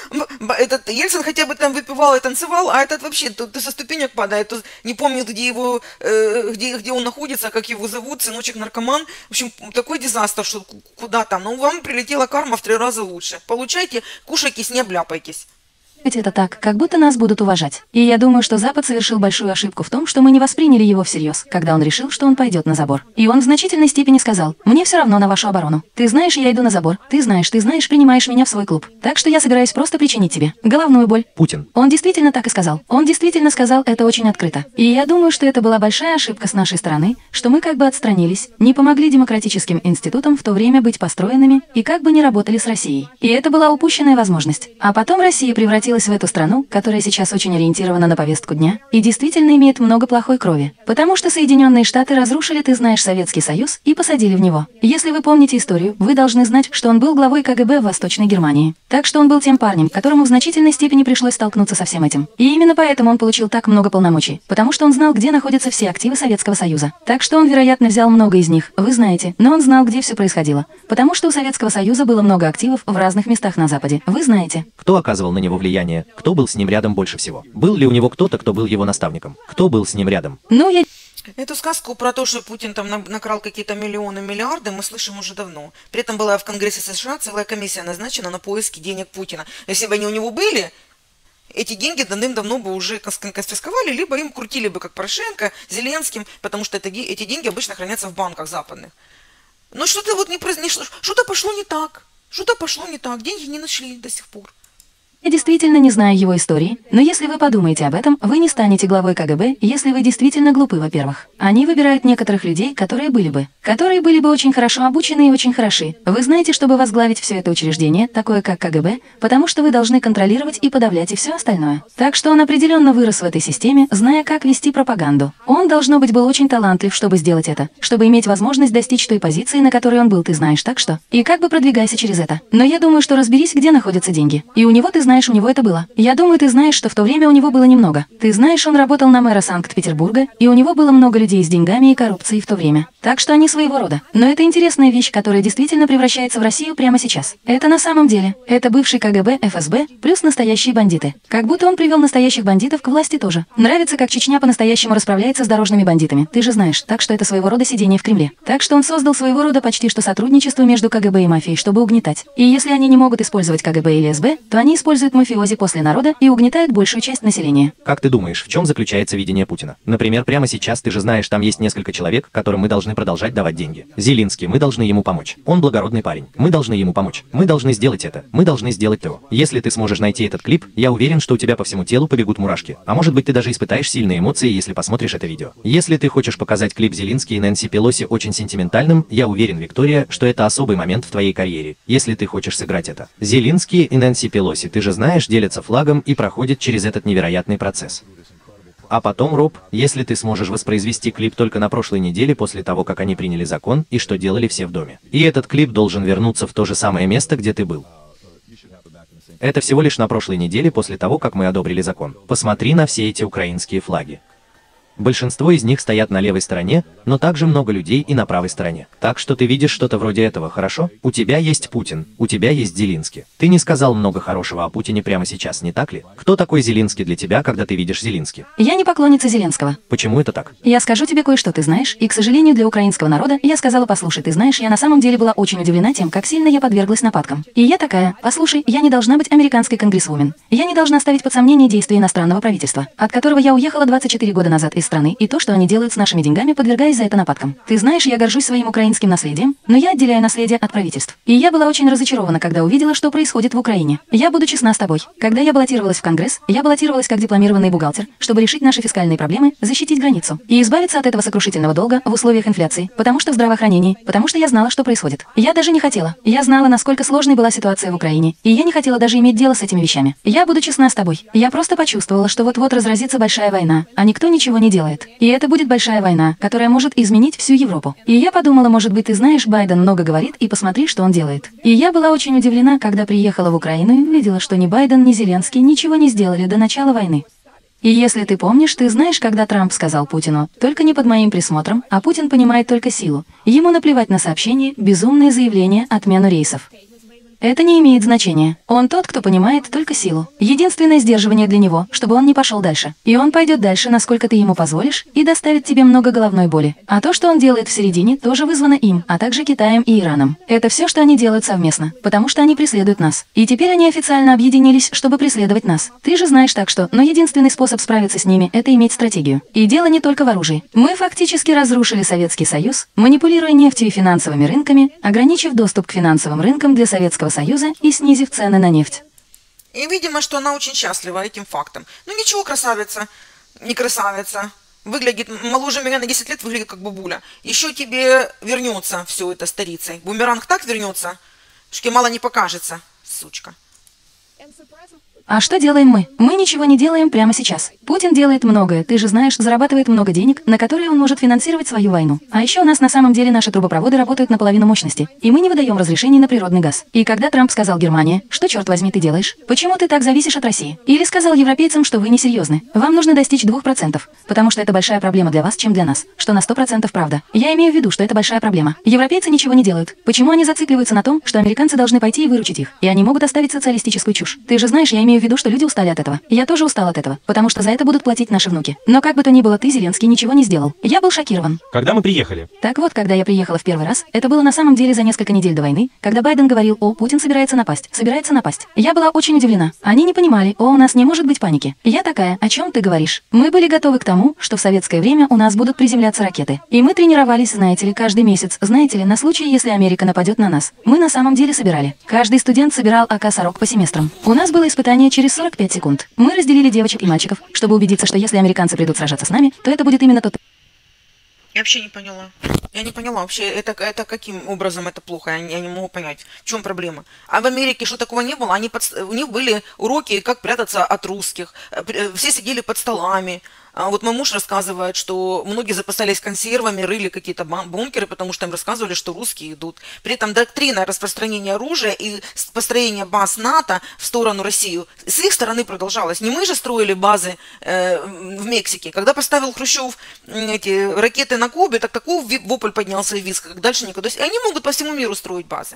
Этот Ельцин хотя бы там выпивал и танцевал, а этот вообще тут со ступенек падает, тут не помнит, где его, э, где, где он находится, как его зовут, сыночек наркоман. В общем, такой дизастер, что куда там. Ну вам прилетела карма в три раза лучше. Получайте, кушайтесь, не обляпайтесь. Это так, как будто нас будут уважать. И я думаю, что Запад совершил большую ошибку в том, что мы не восприняли его всерьез, когда он решил, что он пойдет на забор. И он в значительной степени сказал: мне все равно на вашу оборону. Ты знаешь, я иду на забор. Ты знаешь, ты знаешь, принимаешь меня в свой клуб. Так что я собираюсь просто причинить тебе головную боль. Путин. Он действительно так и сказал. Он действительно сказал это очень открыто. И я думаю, что это была большая ошибка с нашей стороны, что мы как бы отстранились, не помогли демократическим институтам в то время быть построенными и как бы не работали с Россией. И это была упущенная возможность. А потом Россия превратилась в эту страну, которая сейчас очень ориентирована на повестку дня и действительно имеет много плохой крови. Потому что Соединенные Штаты разрушили, ты знаешь, Советский Союз и посадили в него. Если вы помните историю, вы должны знать, что он был главой ка гэ бэ в Восточной Германии. Так что он был тем парнем, которому в значительной степени пришлось столкнуться со всем этим. И именно поэтому он получил так много полномочий, потому что он знал, где находятся все активы Советского Союза. Так что он, вероятно, взял много из них, вы знаете, но он знал, где все происходило. Потому что у Советского Союза было много активов в разных местах на Западе, вы знаете. Кто оказывал на него влияние? Кто был с ним рядом больше всего? Был ли у него кто-то, кто был его наставником? Кто был с ним рядом? Ну, я... Эту сказку про то, что Путин там накрал какие-то миллионы, миллиарды, мы слышим уже давно. При этом была в Конгрессе США целая комиссия назначена на поиски денег Путина. Если бы они у него были, эти деньги давным-давно бы уже конфисковали, либо им крутили бы, как Порошенко, Зеленским, потому что это, эти деньги обычно хранятся в банках западных. Но что-то вот не произошло, что-то пошло не так. Что-то пошло не так, деньги не нашли до сих пор. Я действительно не знаю его истории, но если вы подумаете об этом, вы не станете главой ка гэ бэ, если вы действительно глупы, во-первых. Они выбирают некоторых людей, которые были бы, которые были бы очень хорошо обучены и очень хороши. Вы знаете, чтобы возглавить все это учреждение, такое как ка гэ бэ, потому что вы должны контролировать и подавлять и все остальное. Так что он определенно вырос в этой системе, зная, как вести пропаганду. Он, должно быть, был очень талантлив, чтобы сделать это, чтобы иметь возможность достичь той позиции, на которой он был, ты знаешь, так что. И как бы продвигайся через это. Но я думаю, что разберись, где находятся деньги. И у него, ты знаешь, у него это было. Я думаю, ты знаешь, что в то время у него было немного. Ты знаешь, он работал на мэра Санкт-Петербурга, и у него было много людей с деньгами и коррупцией в то время. Так что они своего рода. Но это интересная вещь, которая действительно превращается в Россию прямо сейчас. Это на самом деле. Это бывший ка гэ бэ, эф эс бэ, плюс настоящие бандиты. Как будто он привел настоящих бандитов к власти тоже. Нравится, как Чечня по-настоящему расправляется с дорожными бандитами. Ты же знаешь. Так что это своего рода сидение в Кремле. Так что он создал своего рода почти что сотрудничество между ка гэ бэ и мафией, чтобы угнетать. И если они не могут использовать ка гэ бэ или эс бэ, то они используют мафиози после народа и угнетают большую часть населения. Как ты думаешь, в чем заключается видение Путина? Например, прямо сейчас ты же знаешь, там есть несколько человек, которым мы должны продолжать давать деньги. Зеленский, мы должны ему помочь. Он благородный парень. Мы должны ему помочь. Мы должны сделать это. Мы должны сделать то. Если ты сможешь найти этот клип, я уверен, что у тебя по всему телу побегут мурашки. А может быть, ты даже испытаешь сильные эмоции, если посмотришь это видео. Если ты хочешь показать клип Зеленский и Нэнси Пелоси очень сентиментальным, я уверен, Виктория, что это особый момент в твоей карьере, если ты хочешь сыграть это. Зеленский и Нэнси Пелоси, ты же знаешь, делятся флагом и проходят через этот невероятный процесс. А потом, Роб, если ты сможешь воспроизвести клип только на прошлой неделе после того, как они приняли закон и что делали все в доме. И этот клип должен вернуться в то же самое место, где ты был. Это всего лишь на прошлой неделе после того, как мы одобрили закон. Посмотри на все эти украинские флаги. Большинство из них стоят на левой стороне, но также много людей и на правой стороне. Так что ты видишь что-то вроде этого, хорошо? У тебя есть Путин, у тебя есть Зеленский. Ты не сказал много хорошего о Путине прямо сейчас, не так ли? Кто такой Зеленский для тебя, когда ты видишь Зеленский? Я не поклонница Зеленского. Почему это так? Я скажу тебе кое-что, ты знаешь, и, к сожалению, для украинского народа, я сказала: послушай, ты знаешь, я на самом деле была очень удивлена тем, как сильно я подверглась нападкам. И я такая: послушай, я не должна быть американской конгрессвумен. Я не должна ставить под сомнение действия иностранного правительства, от которого я уехала двадцать четыре года назад из страны и то, что они делают с нашими деньгами, подвергаясь за это нападкам. Ты знаешь, я горжусь своим украинским наследием, но я отделяю наследие от правительств. И я была очень разочарована, когда увидела, что происходит в Украине. Я буду честна с тобой. Когда я баллотировалась в Конгресс, я баллотировалась как дипломированный бухгалтер, чтобы решить наши фискальные проблемы, защитить границу и избавиться от этого сокрушительного долга в условиях инфляции, потому что в здравоохранении, потому что я знала, что происходит. Я даже не хотела. Я знала, насколько сложной была ситуация в Украине, и я не хотела даже иметь дело с этими вещами. Я буду честна с тобой. Я просто почувствовала, что вот-вот разразится большая война, а никто ничего не делает. И это будет большая война, которая может изменить всю Европу. И я подумала, может быть, ты знаешь, Байден много говорит, и посмотри, что он делает. И я была очень удивлена, когда приехала в Украину и увидела, что ни Байден, ни Зеленский ничего не сделали до начала войны. И если ты помнишь, ты знаешь, когда Трамп сказал Путину, только не под моим присмотром, а Путин понимает только силу. Ему наплевать на сообщения, безумные заявления, отмену рейсов. Это не имеет значения. Он тот, кто понимает только силу. Единственное сдерживание для него, чтобы он не пошел дальше. И он пойдет дальше, насколько ты ему позволишь, и доставит тебе много головной боли. А то, что он делает в середине, тоже вызвано им, а также Китаем и Ираном. Это все, что они делают совместно, потому что они преследуют нас. И теперь они официально объединились, чтобы преследовать нас. Ты же знаешь так что, но единственный способ справиться с ними – это иметь стратегию. И дело не только в оружии. Мы фактически разрушили Советский Союз, манипулируя нефтью и финансовыми рынками, ограничив доступ к финансовым рынкам для Советского Союза и снизив цены на нефть. И видимо, что она очень счастлива этим фактом. Ну ничего, красавица, не красавица. Выглядит моложе меня на десять лет, выглядит как бабуля. Еще тебе вернется все это старицей. Бумеранг так вернется, что мало не покажется, сучка. А что делаем мы? Мы ничего не делаем прямо сейчас. Путин делает многое, ты же знаешь, зарабатывает много денег, на которые он может финансировать свою войну. А еще у нас на самом деле наши трубопроводы работают наполовину мощности, и мы не выдаем разрешений на природный газ. И когда Трамп сказал Германии, что, черт возьми, ты делаешь? Почему ты так зависишь от России? Или сказал европейцам, что вы несерьезны. Вам нужно достичь двух процентов, потому что это большая проблема для вас, чем для нас. Что на сто процентов правда. Я имею в виду, что это большая проблема. Европейцы ничего не делают. Почему они зацикливаются на том, что американцы должны пойти и выручить их? И они могут оставить социалистическую чушь. Ты же знаешь, я имею в виду, что люди устали от этого. Я тоже устал от этого, потому что за это будут платить наши внуки. Но как бы то ни было, ты, Зеленский, ничего не сделал. Я был шокирован. Когда мы приехали? Так вот, когда я приехала в первый раз, это было на самом деле за несколько недель до войны, когда Байден говорил: «О, Путин собирается напасть, собирается напасть». Я была очень удивлена. Они не понимали: «О, у нас не может быть паники». Я такая: «О чем ты говоришь?» Мы были готовы к тому, что в советское время у нас будут приземляться ракеты. И мы тренировались, знаете ли, каждый месяц, знаете ли, на случай, если Америка нападет на нас. Мы на самом деле собирали. Каждый студент собирал А К сорок по семестрам. У нас было испытание через сорок пять секунд. Мы разделили девочек и мальчиков, чтобы убедиться, что если американцы придут сражаться с нами, то это будет именно тот... Я вообще не поняла. Я не поняла вообще, это, это каким образом это плохо, я не, я не могу понять, в чем проблема. А в Америке что такого не было, они под, у них были уроки, как прятаться от русских, все сидели под столами. А вот мой муж рассказывает, что многие запасались консервами, рыли какие-то бункеры, потому что им рассказывали, что русские идут. При этом доктрина распространения оружия и построения баз НАТО в сторону России с их стороны продолжалась. Не мы же строили базы э, в Мексике. Когда поставил Хрущев эти ракеты на Кубе, так такой вопль поднялся и визг, как дальше никуда. То есть они могут по всему миру строить базы.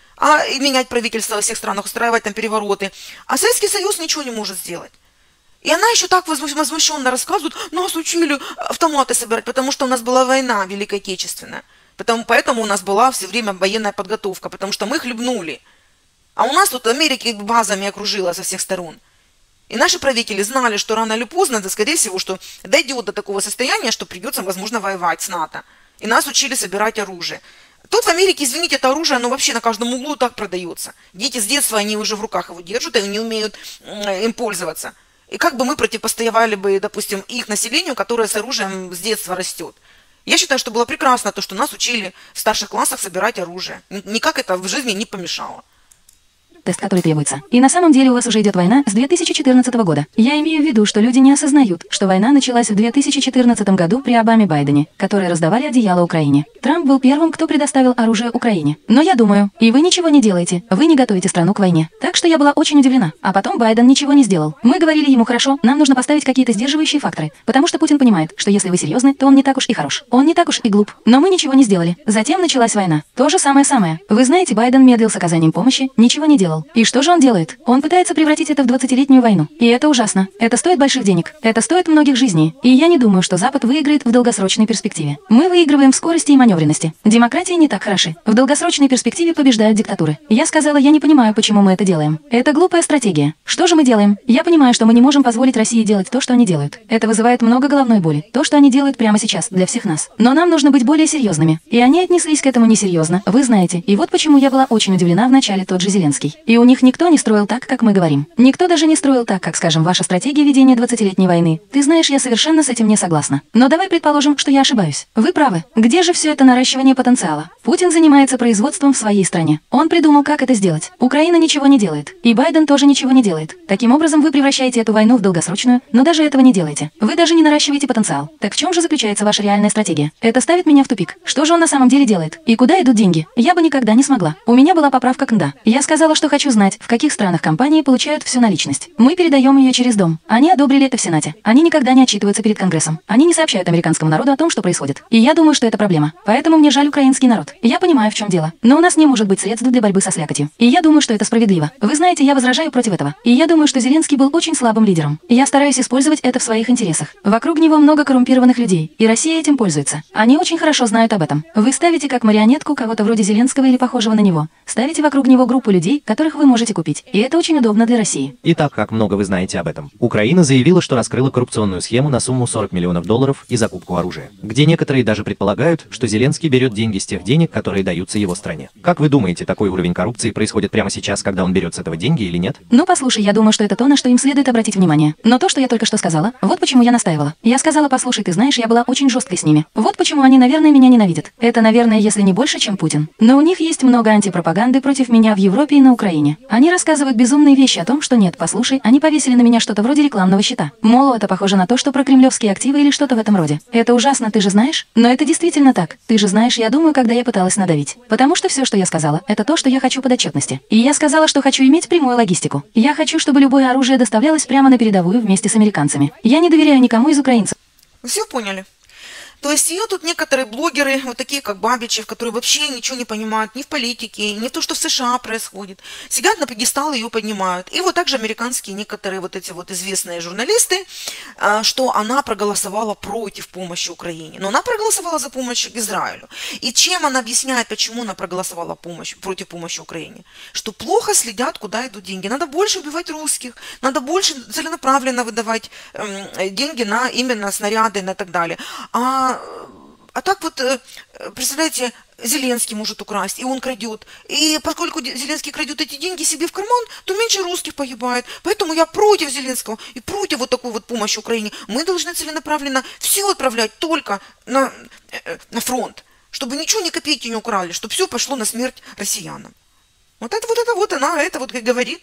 А и менять правительство во всех странах, устраивать там перевороты. А Советский Союз ничего не может сделать. И она еще так возмущенно рассказывает: нас учили автоматы собирать, потому что у нас была война Великая Отечественная. Потому, поэтому у нас была все время военная подготовка, потому что мы хлебнули. А у нас тут Америка базами окружила со всех сторон. И наши правители знали, что рано или поздно, да, скорее всего, что дойдет до такого состояния, что придется, возможно, воевать с НАТО. И нас учили собирать оружие. Тут в Америке, извините, это оружие, оно вообще на каждом углу так продается. Дети с детства, они уже в руках его держат, и они умеют им пользоваться. И как бы мы противостояли бы, допустим, их населению, которое с оружием с детства растет. Я считаю, что было прекрасно то, что нас учили в старших классах собирать оружие. Никак это в жизни не помешало. Тест, который требуется. И на самом деле у вас уже идет война с две тысячи четырнадцатого года. Я имею в виду, что люди не осознают, что война началась в две тысячи четырнадцатом году при Обаме Байдене, которые раздавали одеяло Украине. Трамп был первым, кто предоставил оружие Украине. Но я думаю, и вы ничего не делаете, вы не готовите страну к войне. Так что я была очень удивлена. А потом Байден ничего не сделал. Мы говорили ему: хорошо, нам нужно поставить какие-то сдерживающие факторы, потому что Путин понимает, что если вы серьезны, то он не так уж и хорош. Он не так уж и глуп. Но мы ничего не сделали. Затем началась война. То же самое-самое. Вы знаете, Байден медлил с оказанием помощи, ничего не делал. И что же он делает? Он пытается превратить это в двадцатилетнюю войну. И это ужасно. Это стоит больших денег. Это стоит многих жизней. И я не думаю, что Запад выиграет в долгосрочной перспективе. Мы выигрываем в скорости и маневренности. маневренности. Демократии не так хороши. В долгосрочной перспективе побеждают диктатуры. Я сказала, я не понимаю, почему мы это делаем. Это глупая стратегия. Что же мы делаем? Я понимаю, что мы не можем позволить России делать то, что они делают. Это вызывает много головной боли. То, что они делают прямо сейчас, для всех нас. Но нам нужно быть более серьезными. И они отнеслись к этому несерьезно. Вы знаете. И вот почему я была очень удивлена вначале тот же Зеленский. И у них никто не строил так, как мы говорим. Никто даже не строил так, как, скажем, ваша стратегия ведения двадцатилетней войны. Ты знаешь, я совершенно с этим не согласна. Но давай предположим, что я ошибаюсь. Вы правы. Где же все это наращивание потенциала? Путин занимается производством в своей стране. Он придумал, как это сделать. Украина ничего не делает. И Байден тоже ничего не делает. Таким образом, вы превращаете эту войну в долгосрочную, но даже этого не делаете. Вы даже не наращиваете потенциал. Так в чем же заключается ваша реальная стратегия? Это ставит меня в тупик. Что же он на самом деле делает? И куда идут деньги? Я бы никогда не смогла. У меня была поправка к эн дэ а. Я сказала, что хочу знать, в каких странах компании получают всю наличность. Мы передаем ее через дом. Они одобрили это в Сенате. Они никогда не отчитываются перед Конгрессом. Они не сообщают американскому народу о том, что происходит. И я думаю, что это проблема. Поэтому мне жаль украинский народ. Я понимаю, в чем дело. Но у нас не может быть средств для борьбы со слякотью. И я думаю, что это справедливо. Вы знаете, я возражаю против этого. И я думаю, что Зеленский был очень слабым лидером. Я стараюсь использовать это в своих интересах. Вокруг него много коррумпированных людей. И Россия этим пользуется. Они очень хорошо знают об этом. Вы ставите как марионетку кого-то вроде Зеленского или похожего на него. Ставите вокруг него группу людей, которых вы можете купить. И это очень удобно для России. Итак, как много вы знаете об этом? Украина заявила, что раскрыла коррупционную схему на сумму сорок миллионов долларов и закупку оружия, где некоторые даже предполагают, что Зеленский берет деньги с тех денег, которые даются его стране. Как вы думаете, такой уровень коррупции происходит прямо сейчас, когда он берет с этого деньги или нет? Ну, послушай, я думаю, что это то, на что им следует обратить внимание. Но то, что я только что сказала, вот почему я настаивала. Я сказала, послушай, ты знаешь, я была очень жесткой с ними. Вот почему они, наверное, меня ненавидят. Это, наверное, если не больше, чем Путин. Но у них есть много антипропаганды против меня в Европе и на Украине. Они рассказывают безумные вещи о том, что нет, послушай, они повесили на меня что-то вроде рекламного щита. Мол, это похоже на то, что про кремлевские активы или что-то в этом роде. Это ужасно, ты же знаешь? Но это действительно так. Ты же знаешь, я думаю, когда я пыталась надавить. Потому что все, что я сказала, это то, что я хочу подотчетности. И я сказала, что хочу иметь прямую логистику. Я хочу, чтобы любое оружие доставлялось прямо на передовую вместе с американцами. Я не доверяю никому из украинцев. Все поняли? То есть ее тут некоторые блогеры, вот такие как Бабичев, которые вообще ничего не понимают ни в политике, ни в том, что в США происходит, сидят на пьедестал и ее поднимают. И вот также американские некоторые вот эти вот известные журналисты, что она проголосовала против помощи Украине. Но она проголосовала за помощь Израилю. И чем она объясняет, почему она проголосовала помощь, против помощи Украине? Что плохо следят, куда идут деньги. Надо больше убивать русских, надо больше целенаправленно выдавать э, деньги на именно снаряды и так далее. А А так вот, представляете, Зеленский может украсть, и он крадет. И поскольку Зеленский крадет эти деньги себе в карман, то меньше русских погибает. Поэтому я против Зеленского и против вот такой вот помощи Украине. Мы должны целенаправленно все отправлять только на, на фронт, чтобы ничего, ни копейки не украли, чтобы все пошло на смерть россиянам. Вот это вот это вот она, это вот как говорит.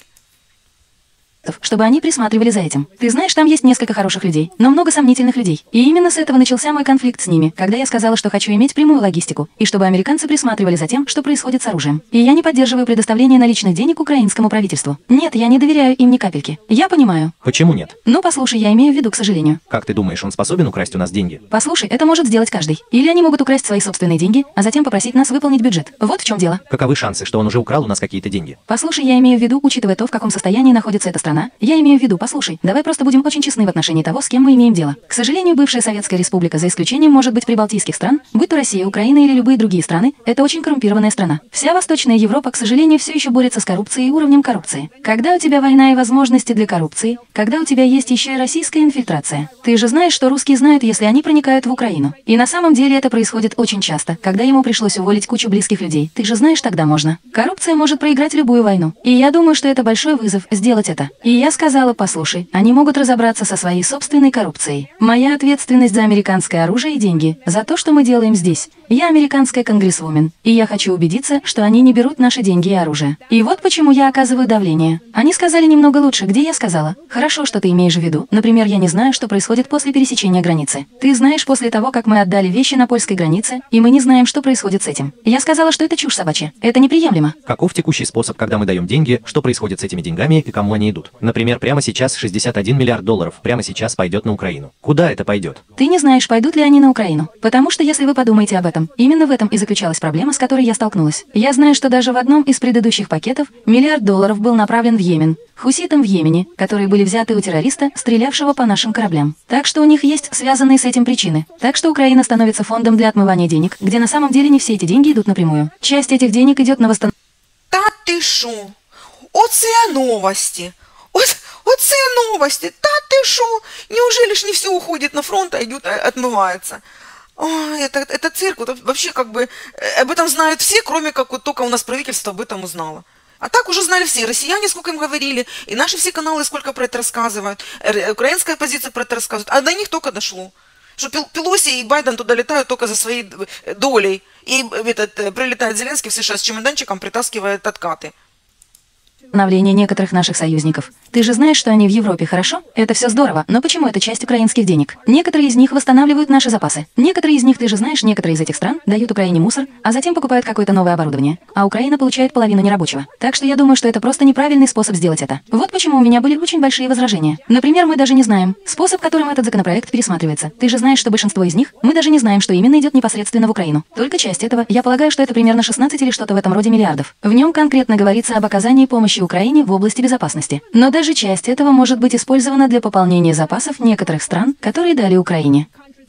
Чтобы они присматривали за этим. Ты знаешь, там есть несколько хороших людей, но много сомнительных людей. И именно с этого начался мой конфликт с ними, когда я сказала, что хочу иметь прямую логистику, и чтобы американцы присматривали за тем, что происходит с оружием. И я не поддерживаю предоставление наличных денег украинскому правительству. Нет, я не доверяю им ни капельки. Я понимаю. Почему нет? Ну, послушай, я имею в виду, к сожалению. Как ты думаешь, он способен украсть у нас деньги? Послушай, это может сделать каждый. Или они могут украсть свои собственные деньги, а затем попросить нас выполнить бюджет. Вот в чем дело. Каковы шансы, что он уже украл у нас какие-то деньги? Послушай, я имею в виду, учитывая то, в каком состоянии находится эта страна, я имею в виду, послушай, давай просто будем очень честны в отношении того, с кем мы имеем дело. К сожалению, бывшая Советская Республика, за исключением, может быть, прибалтийских стран, будь то Россия, Украина или любые другие страны, это очень коррумпированная страна. Вся Восточная Европа, к сожалению, все еще борется с коррупцией и уровнем коррупции. Когда у тебя война и возможности для коррупции, когда у тебя есть еще и российская инфильтрация. Ты же знаешь, что русские знают, если они проникают в Украину. И на самом деле это происходит очень часто, когда ему пришлось уволить кучу близких людей. Ты же знаешь, тогда можно. Коррупция может проиграть любую войну. И я думаю, что это большой вызов сделать это. И я сказала, послушай, они могут разобраться со своей собственной коррупцией. Моя ответственность за американское оружие и деньги, за то, что мы делаем здесь. Я американская конгрессвумен, и я хочу убедиться, что они не берут наши деньги и оружие. И вот почему я оказываю давление. Они сказали немного лучше, где я сказала. Хорошо, что ты имеешь в виду. Например, я не знаю, что происходит после пересечения границы. Ты знаешь, после того, как мы отдали вещи на польской границе, и мы не знаем, что происходит с этим. Я сказала, что это чушь собачья. Это неприемлемо. Каков текущий способ, когда мы даем деньги, что происходит с этими деньгами и кому они идут? Например, прямо сейчас шестьдесят один миллиард долларов прямо сейчас пойдет на Украину. Куда это пойдет? Ты не знаешь, пойдут ли они на Украину. Потому что если вы подумаете об этом, именно в этом и заключалась проблема, с которой я столкнулась. Я знаю, что даже в одном из предыдущих пакетов миллиард долларов был направлен в Йемен, хуситам в Йемене, которые были взяты у террориста, стрелявшего по нашим кораблям. Так что у них есть связанные с этим причины. Так что Украина становится фондом для отмывания денег, где на самом деле не все эти деньги идут напрямую. Часть этих денег идет на восстановление. Та ти шо? Оце новости. От, оце новости. Та ты шо? Неужели ж не все уходит на фронт, а идет, а, отмывается? Ой, это, это цирк. Вот вообще как бы об этом знают все, кроме как вот только у нас правительство об этом узнало. А так уже знали все. Россияне сколько им говорили, и наши все каналы сколько про это рассказывают, украинская оппозиция про это рассказывает. А до них только дошло. Что Пелоси и Байден туда летают только за своей долей. И этот, прилетает Зеленский в США с чемоданчиком, притаскивает откаты. Восстановление некоторых наших союзников. Ты же знаешь, что они в Европе, хорошо? Это все здорово, но почему это часть украинских денег? Некоторые из них восстанавливают наши запасы. Некоторые из них, ты же знаешь, некоторые из этих стран дают Украине мусор, а затем покупают какое-то новое оборудование. А Украина получает половину нерабочего. Так что я думаю, что это просто неправильный способ сделать это. Вот почему у меня были очень большие возражения. Например, мы даже не знаем способ, которым этот законопроект пересматривается. Ты же знаешь, что большинство из них, мы даже не знаем, что именно идет непосредственно в Украину. Только часть этого, я полагаю, что это примерно шестнадцать или что-то в этом роде миллиардов. В нем конкретно говорится об оказании помощи Украине в области безопасности. Но даже часть этого может быть использована для пополнения запасов некоторых стран, которые дали Украине.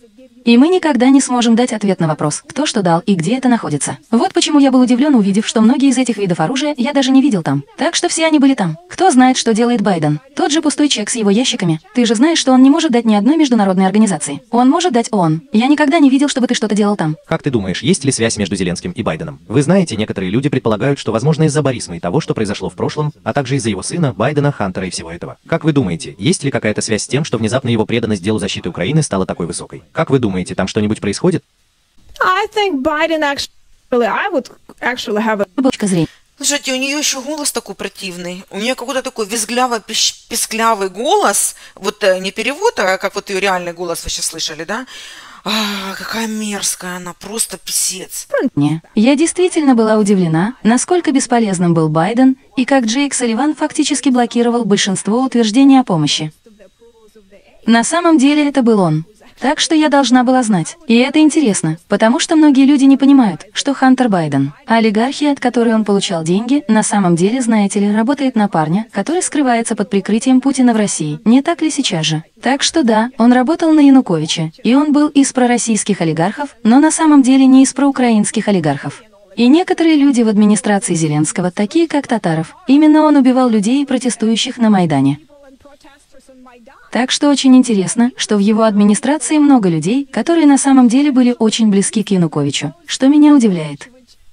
И мы никогда не сможем дать ответ на вопрос, кто что дал и где это находится. Вот почему я был удивлен, увидев, что многие из этих видов оружия я даже не видел там. Так что все они были там. Кто знает, что делает Байден? Тот же пустой чек с его ящиками. Ты же знаешь, что он не может дать ни одной международной организации. Он может дать ООН. Я никогда не видел, чтобы ты что-то делал там. Как ты думаешь, есть ли связь между Зеленским и Байденом? Вы знаете, некоторые люди предполагают, что возможно из-за Борисма и того, что произошло в прошлом, а также из-за его сына, Байдена, Хантера и всего этого. Как вы думаете, есть ли какая-то связь с тем, что внезапно его преданность делу защиты Украины стала такой высокой? Как вы думаете, там что-нибудь происходит? происходит? I think Biden actually, I would actually have a... Точка зрения. Слушайте, у нее еще голос такой противный. У нее какой-то такой визглявый, писклявый голос. Вот не перевод, а как вот ее реальный голос вы сейчас слышали, да? А, какая мерзкая она, просто писец. Не. Я действительно была удивлена, насколько бесполезным был Байден, и как Джейк Салливан фактически блокировал большинство утверждений о помощи. На самом деле это был он. Так что я должна была знать. И это интересно, потому что многие люди не понимают, что Хантер Байден, олигархия, от которой он получал деньги, на самом деле, знаете ли, работает на парня, который скрывается под прикрытием Путина в России. Не так ли сейчас же? Так что да, он работал на Януковича, и он был из пророссийских олигархов, но на самом деле не из проукраинских олигархов. И некоторые люди в администрации Зеленского, такие как Татаров, именно он убивал людей, протестующих на Майдане. Так что очень интересно, что в его администрации много людей, которые на самом деле были очень близки к Януковичу, что меня удивляет.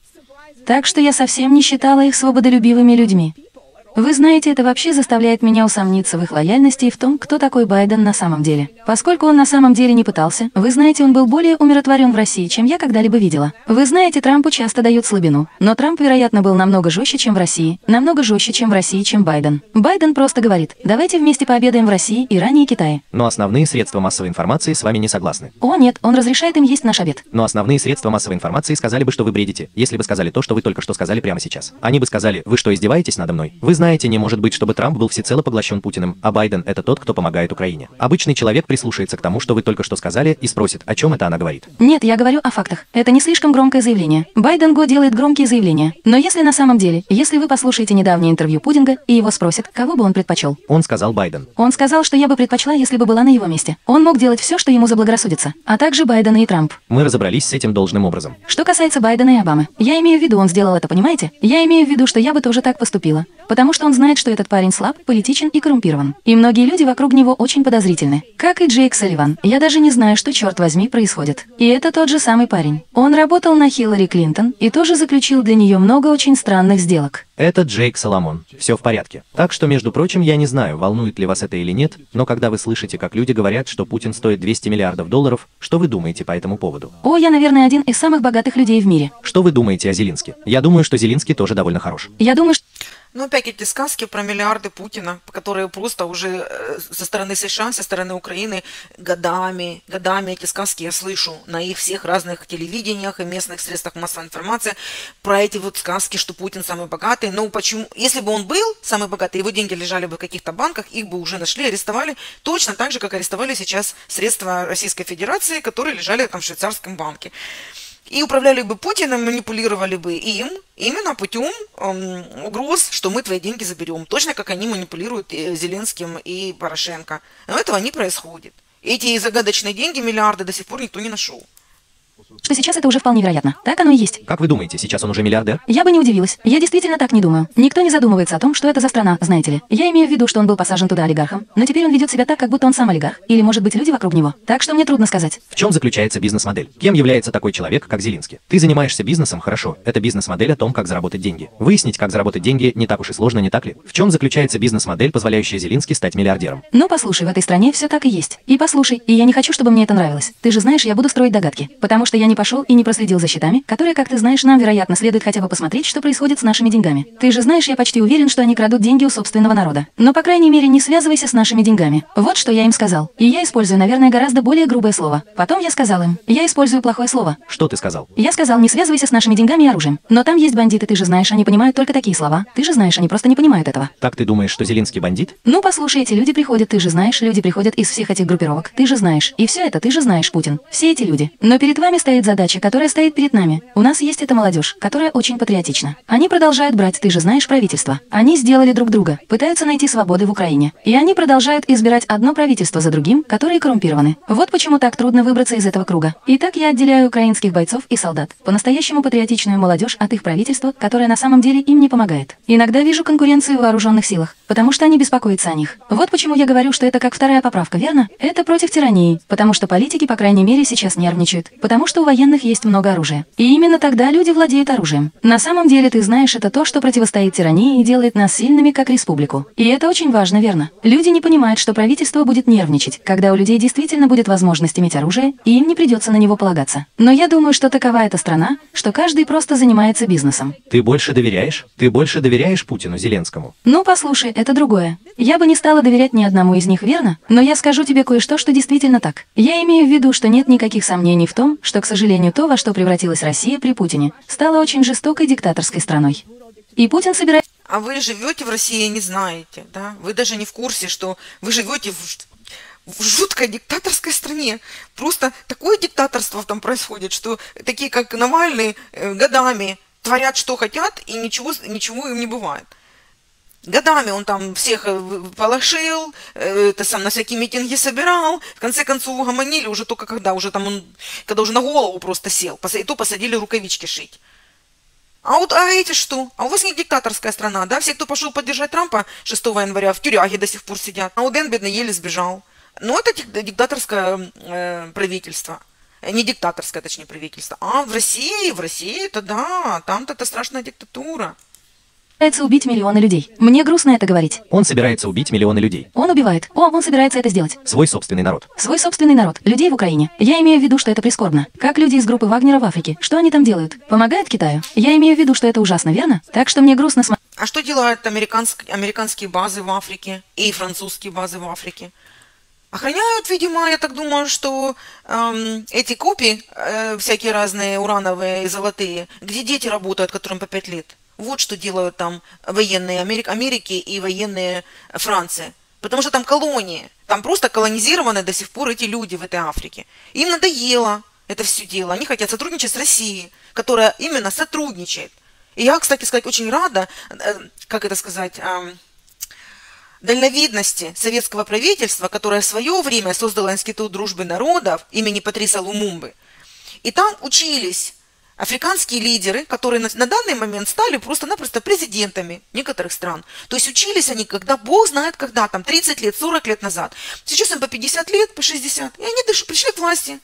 Так что я совсем не считала их свободолюбивыми людьми. Вы знаете, это вообще заставляет меня усомниться в их лояльности и в том, кто такой Байден на самом деле. Поскольку он на самом деле не пытался, вы знаете, он был более умиротворен в России, чем я когда-либо видела. Вы знаете, Трампу часто дают слабину, но Трамп, вероятно, был намного жестче, чем в России, намного жестче, чем в России, чем Байден. Байден просто говорит, давайте вместе пообедаем в России, Иране и Китае. Но основные средства массовой информации с вами не согласны. О нет, он разрешает им есть наш обед. Но основные средства массовой информации сказали бы, что вы бредите, если бы сказали то, что вы только что сказали прямо сейчас. Они бы сказали, вы что, издеваетесь надо мной? Вы знаете, не может быть, чтобы Трамп был всецело поглощен Путиным, а Байден — это тот, кто помогает Украине. Обычный человек прислушается к тому, что вы только что сказали, и спросит, о чем это она говорит. Нет, я говорю о фактах. Это не слишком громкое заявление. Байден Го делает громкие заявления. Но если на самом деле, если вы послушаете недавнее интервью Путинга, и его спросят, кого бы он предпочел. Он сказал Байден. Он сказал, что я бы предпочла, если бы была на его месте. Он мог делать все, что ему заблагорассудится. А также Байдена и Трамп. Мы разобрались с этим должным образом. Что касается Байдена и Обамы, я имею в виду, он сделал это, понимаете? Я имею в виду, что я бы тоже так поступила. Потому что он знает, что этот парень слаб, политичен и коррумпирован. И многие люди вокруг него очень подозрительны. Как и Джейк Салливан. Я даже не знаю, что, черт возьми, происходит. И это тот же самый парень. Он работал на Хиллари Клинтон и тоже заключил для нее много очень странных сделок. Это Джейк Соломон. Все в порядке. Так что, между прочим, я не знаю, волнует ли вас это или нет, но когда вы слышите, как люди говорят, что Путин стоит двести миллиардов долларов, что вы думаете по этому поводу? О, я, наверное, один из самых богатых людей в мире. Что вы думаете о Зеленске? Я думаю, что Зеленский тоже довольно хорош. Я думаю, что... Ну, опять эти сказки про миллиарды Путина, которые просто уже со стороны США, со стороны Украины годами, годами эти сказки я слышу на их всех разных телевидениях и местных средствах массовой информации про эти вот сказки, что Путин самый богатый. Ну, почему? Если бы он был самый богатый, его деньги лежали бы в каких-то банках, их бы уже нашли, арестовали, точно так же, как арестовали сейчас средства Российской Федерации, которые лежали там в швейцарском банке. И управляли бы Путиным, манипулировали бы им именно путем эм, угроз, что мы твои деньги заберем. Точно как они манипулируют э, Зеленским и Порошенко. Но этого не происходит. Эти загадочные деньги, миллиарды, до сих пор никто не нашел. Что сейчас это уже вполне вероятно. Так оно и есть. Как вы думаете, сейчас он уже миллиардер? Я бы не удивилась. Я действительно так не думаю. Никто не задумывается о том, что это за страна, знаете ли. Я имею в виду, что он был посажен туда олигархом, но теперь он ведет себя так, как будто он сам олигарх. Или, может быть, люди вокруг него. Так что мне трудно сказать. В чем заключается бизнес-модель? Кем является такой человек, как Зелинский? Ты занимаешься бизнесом, хорошо. Это бизнес-модель о том, как заработать деньги. Выяснить, как заработать деньги, не так уж и сложно, не так ли? В чем заключается бизнес-модель, позволяющая Зелински стать миллиардером? Ну, послушай, в этой стране все так и есть. И послушай, и я не хочу, чтобы мне это нравилось. Ты же знаешь, я буду строить догадки. Потому что я не пошел и не проследил за счетами, которые, как ты знаешь, нам, вероятно, следует хотя бы посмотреть, что происходит с нашими деньгами. Ты же знаешь, я почти уверен, что они крадут деньги у собственного народа. Но, по крайней мере, не связывайся с нашими деньгами. Вот что я им сказал. И я использую, наверное, гораздо более грубое слово. Потом я сказал им, я использую плохое слово. Что ты сказал? Я сказал, не связывайся с нашими деньгами и оружием. Но там есть бандиты, ты же знаешь, они понимают только такие слова. Ты же знаешь, они просто не понимают этого. Так ты думаешь, что Зеленский бандит? Ну, послушай, эти люди приходят, ты же знаешь, люди приходят из всех этих группировок. Ты же знаешь. И все это ты же знаешь, Путин. Все эти люди. Но перед вами стоит задача, которая стоит перед нами. У нас есть эта молодежь, которая очень патриотична. Они продолжают брать, ты же знаешь, правительство. Они сделали друг друга, пытаются найти свободы в Украине. И они продолжают избирать одно правительство за другим, которые коррумпированы. Вот почему так трудно выбраться из этого круга. Итак, я отделяю украинских бойцов и солдат, по-настоящему патриотичную молодежь от их правительства, которое на самом деле им не помогает. Иногда вижу конкуренцию в вооруженных силах, потому что они беспокоятся о них. Вот почему я говорю, что это как вторая поправка, верно? Это против тирании, потому что политики, по крайней мере, сейчас нервничают, потому что у военных есть много оружия. И именно тогда люди владеют оружием. На самом деле, ты знаешь, это то, что противостоит тирании и делает нас сильными, как республику. И это очень важно, верно? Люди не понимают, что правительство будет нервничать, когда у людей действительно будет возможность иметь оружие, и им не придется на него полагаться. Но я думаю, что такова эта страна, что каждый просто занимается бизнесом. Ты больше доверяешь? Ты больше доверяешь Путину, Зеленскому? Ну, послушай, это другое. Я бы не стала доверять ни одному из них, верно? Но я скажу тебе кое-что, что действительно так. Я имею в виду, что нет никаких сомнений в том, что, к сожалению, то, во что превратилась Россия при Путине, стала очень жестокой диктаторской страной. И Путин собирается... А вы живете в России и не знаете, да? Вы даже не в курсе, что вы живете в, в жуткой диктаторской стране. Просто такое диктаторство там происходит, что такие, как Навальный, годами творят, что хотят, и ничего, ничего им не бывает. Годами он там всех полошил, это сам на всякие митинги собирал. В конце концов угомонили уже только когда, уже там он, когда уже на голову просто сел. И то посадили рукавички шить. А вот а эти что? А у вас не диктаторская страна, да? Все, кто пошел поддержать Трампа шестого января, в тюряге до сих пор сидят. А один бедный еле сбежал. Но это диктаторское э, правительство. Не диктаторское, точнее, правительство. А в России, в России, это да, там-то это страшная диктатура. собирается убить миллионы людей. Мне грустно это говорить. Он собирается убить миллионы людей. Он убивает. О, он собирается это сделать. Свой собственный народ. Свой собственный народ. Людей в Украине. Я имею в виду, что это прискорбно. Как люди из группы Вагнера в Африке. Что они там делают? Помогают Китаю. Я имею в виду, что это ужасно, верно? Так что мне грустно смотреть. А что делают американские, американские базы в Африке и французские базы в Африке? Охраняют, видимо, я так думаю, что эм, эти копии, э, всякие разные урановые и золотые, где дети работают, которым по пять лет. Вот что делают там военные Америк, Америки и военные Франции. Потому что там колонии, там просто колонизированы до сих пор эти люди в этой Африке. Им надоело это все дело, они хотят сотрудничать с Россией, которая именно сотрудничает. И я, кстати сказать, очень рада, э, как это сказать... Э, дальновидности советского правительства, которое в свое время создало Институт дружбы народов имени Патриса Лумумбы. И там учились африканские лидеры, которые на, на данный момент стали просто-напросто президентами некоторых стран. То есть учились они, когда Бог знает когда, там тридцать лет, сорок лет назад. Сейчас им по пятьдесят лет, по шестьдесят, и они даже пришли к власти.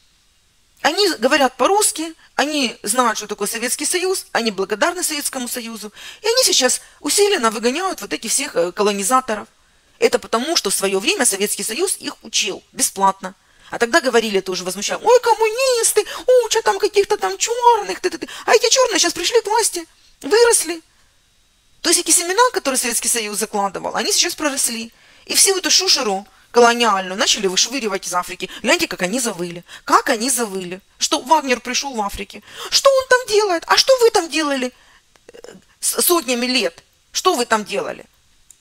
Они говорят по-русски, они знают, что такое Советский Союз, они благодарны Советскому Союзу, и они сейчас усиленно выгоняют вот этих всех колонизаторов. Это потому, что в свое время Советский Союз их учил бесплатно. А тогда говорили тоже возмущали, ой, коммунисты, учат там каких-то там черных, ты -ты -ты. А эти черные сейчас пришли к власти, выросли. То есть эти семена, которые Советский Союз закладывал, они сейчас проросли. И всю эту шушеру колониальную начали вышвыривать из Африки. Гляньте, как они завыли. Как они завыли. Что Вагнер пришел в Африке. Что он там делает? А что вы там делали сотнями лет? Что вы там делали?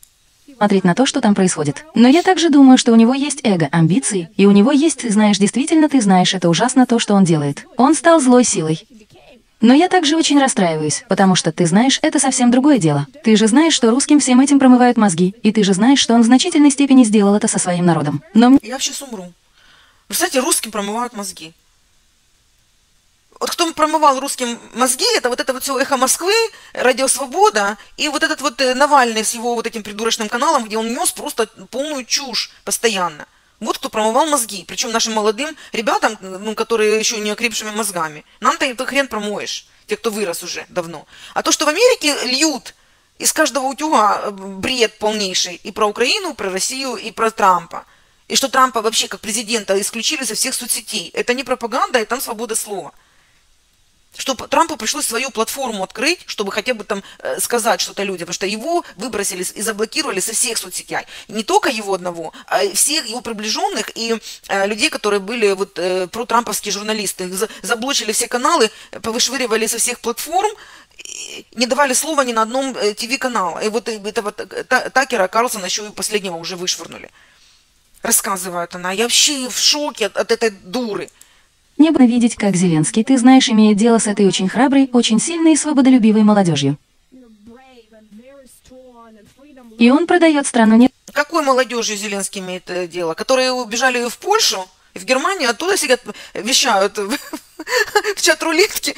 смотреть на то, что там происходит. Но я также думаю, что у него есть эго, амбиции, и у него есть, ты знаешь, действительно ты знаешь, это ужасно то, что он делает. Он стал злой силой. Но я также очень расстраиваюсь, потому что, ты знаешь, это совсем другое дело. Ты же знаешь, что русским всем этим промывают мозги, и ты же знаешь, что он в значительной степени сделал это со своим народом. Но Я сейчас умру. Представляете, русским промывают мозги. Вот кто промывал русским мозги, это вот это вот все «Эхо Москвы», «Радио Свобода» и вот этот вот Навальный с его вот этим придурочным каналом, где он нес просто полную чушь постоянно. Вот кто промывал мозги, причем нашим молодым ребятам, ну, которые еще не окрепшими мозгами. Нам-то это хрен промоешь, те, кто вырос уже давно. А то, что в Америке льют из каждого утюга бред полнейший и про Украину, и про Россию, и про Трампа. И что Трампа вообще как президента исключили со всех соцсетей. Это не пропаганда, это свобода слова. Что Трампу пришлось свою платформу открыть, чтобы хотя бы там э, сказать что-то людям, потому что его выбросили и заблокировали со всех соцсетей. И не только его одного, а всех его приближенных и э, людей, которые были вот э, протрамповские журналисты. Их за, заблочили все каналы, повышвыривали со всех платформ, не давали слова ни на одном э, ТВ-канале. И вот этого Такера Карлсона еще и последнего уже вышвырнули. Рассказывает она. Я вообще в шоке от, от этой дуры. мне бы видеть, как Зеленский, ты знаешь, имеет дело с этой очень храброй, очень сильной и свободолюбивой молодежью. И он продает страну не... Какой молодежью Зеленский имеет э, дело? Которые убежали в Польшу, в Германию, оттуда сидят, вещают в чат-рулетке.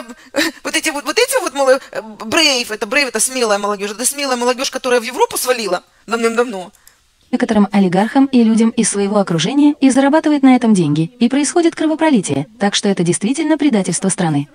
Вот эти вот, вот эти вот молодежь, Брейв, это Брейв, это смелая молодежь, это смелая молодежь, которая в Европу свалила давным-давно. некоторым олигархам и людям из своего окружения и зарабатывает на этом деньги, и происходит кровопролитие, так что это действительно предательство страны.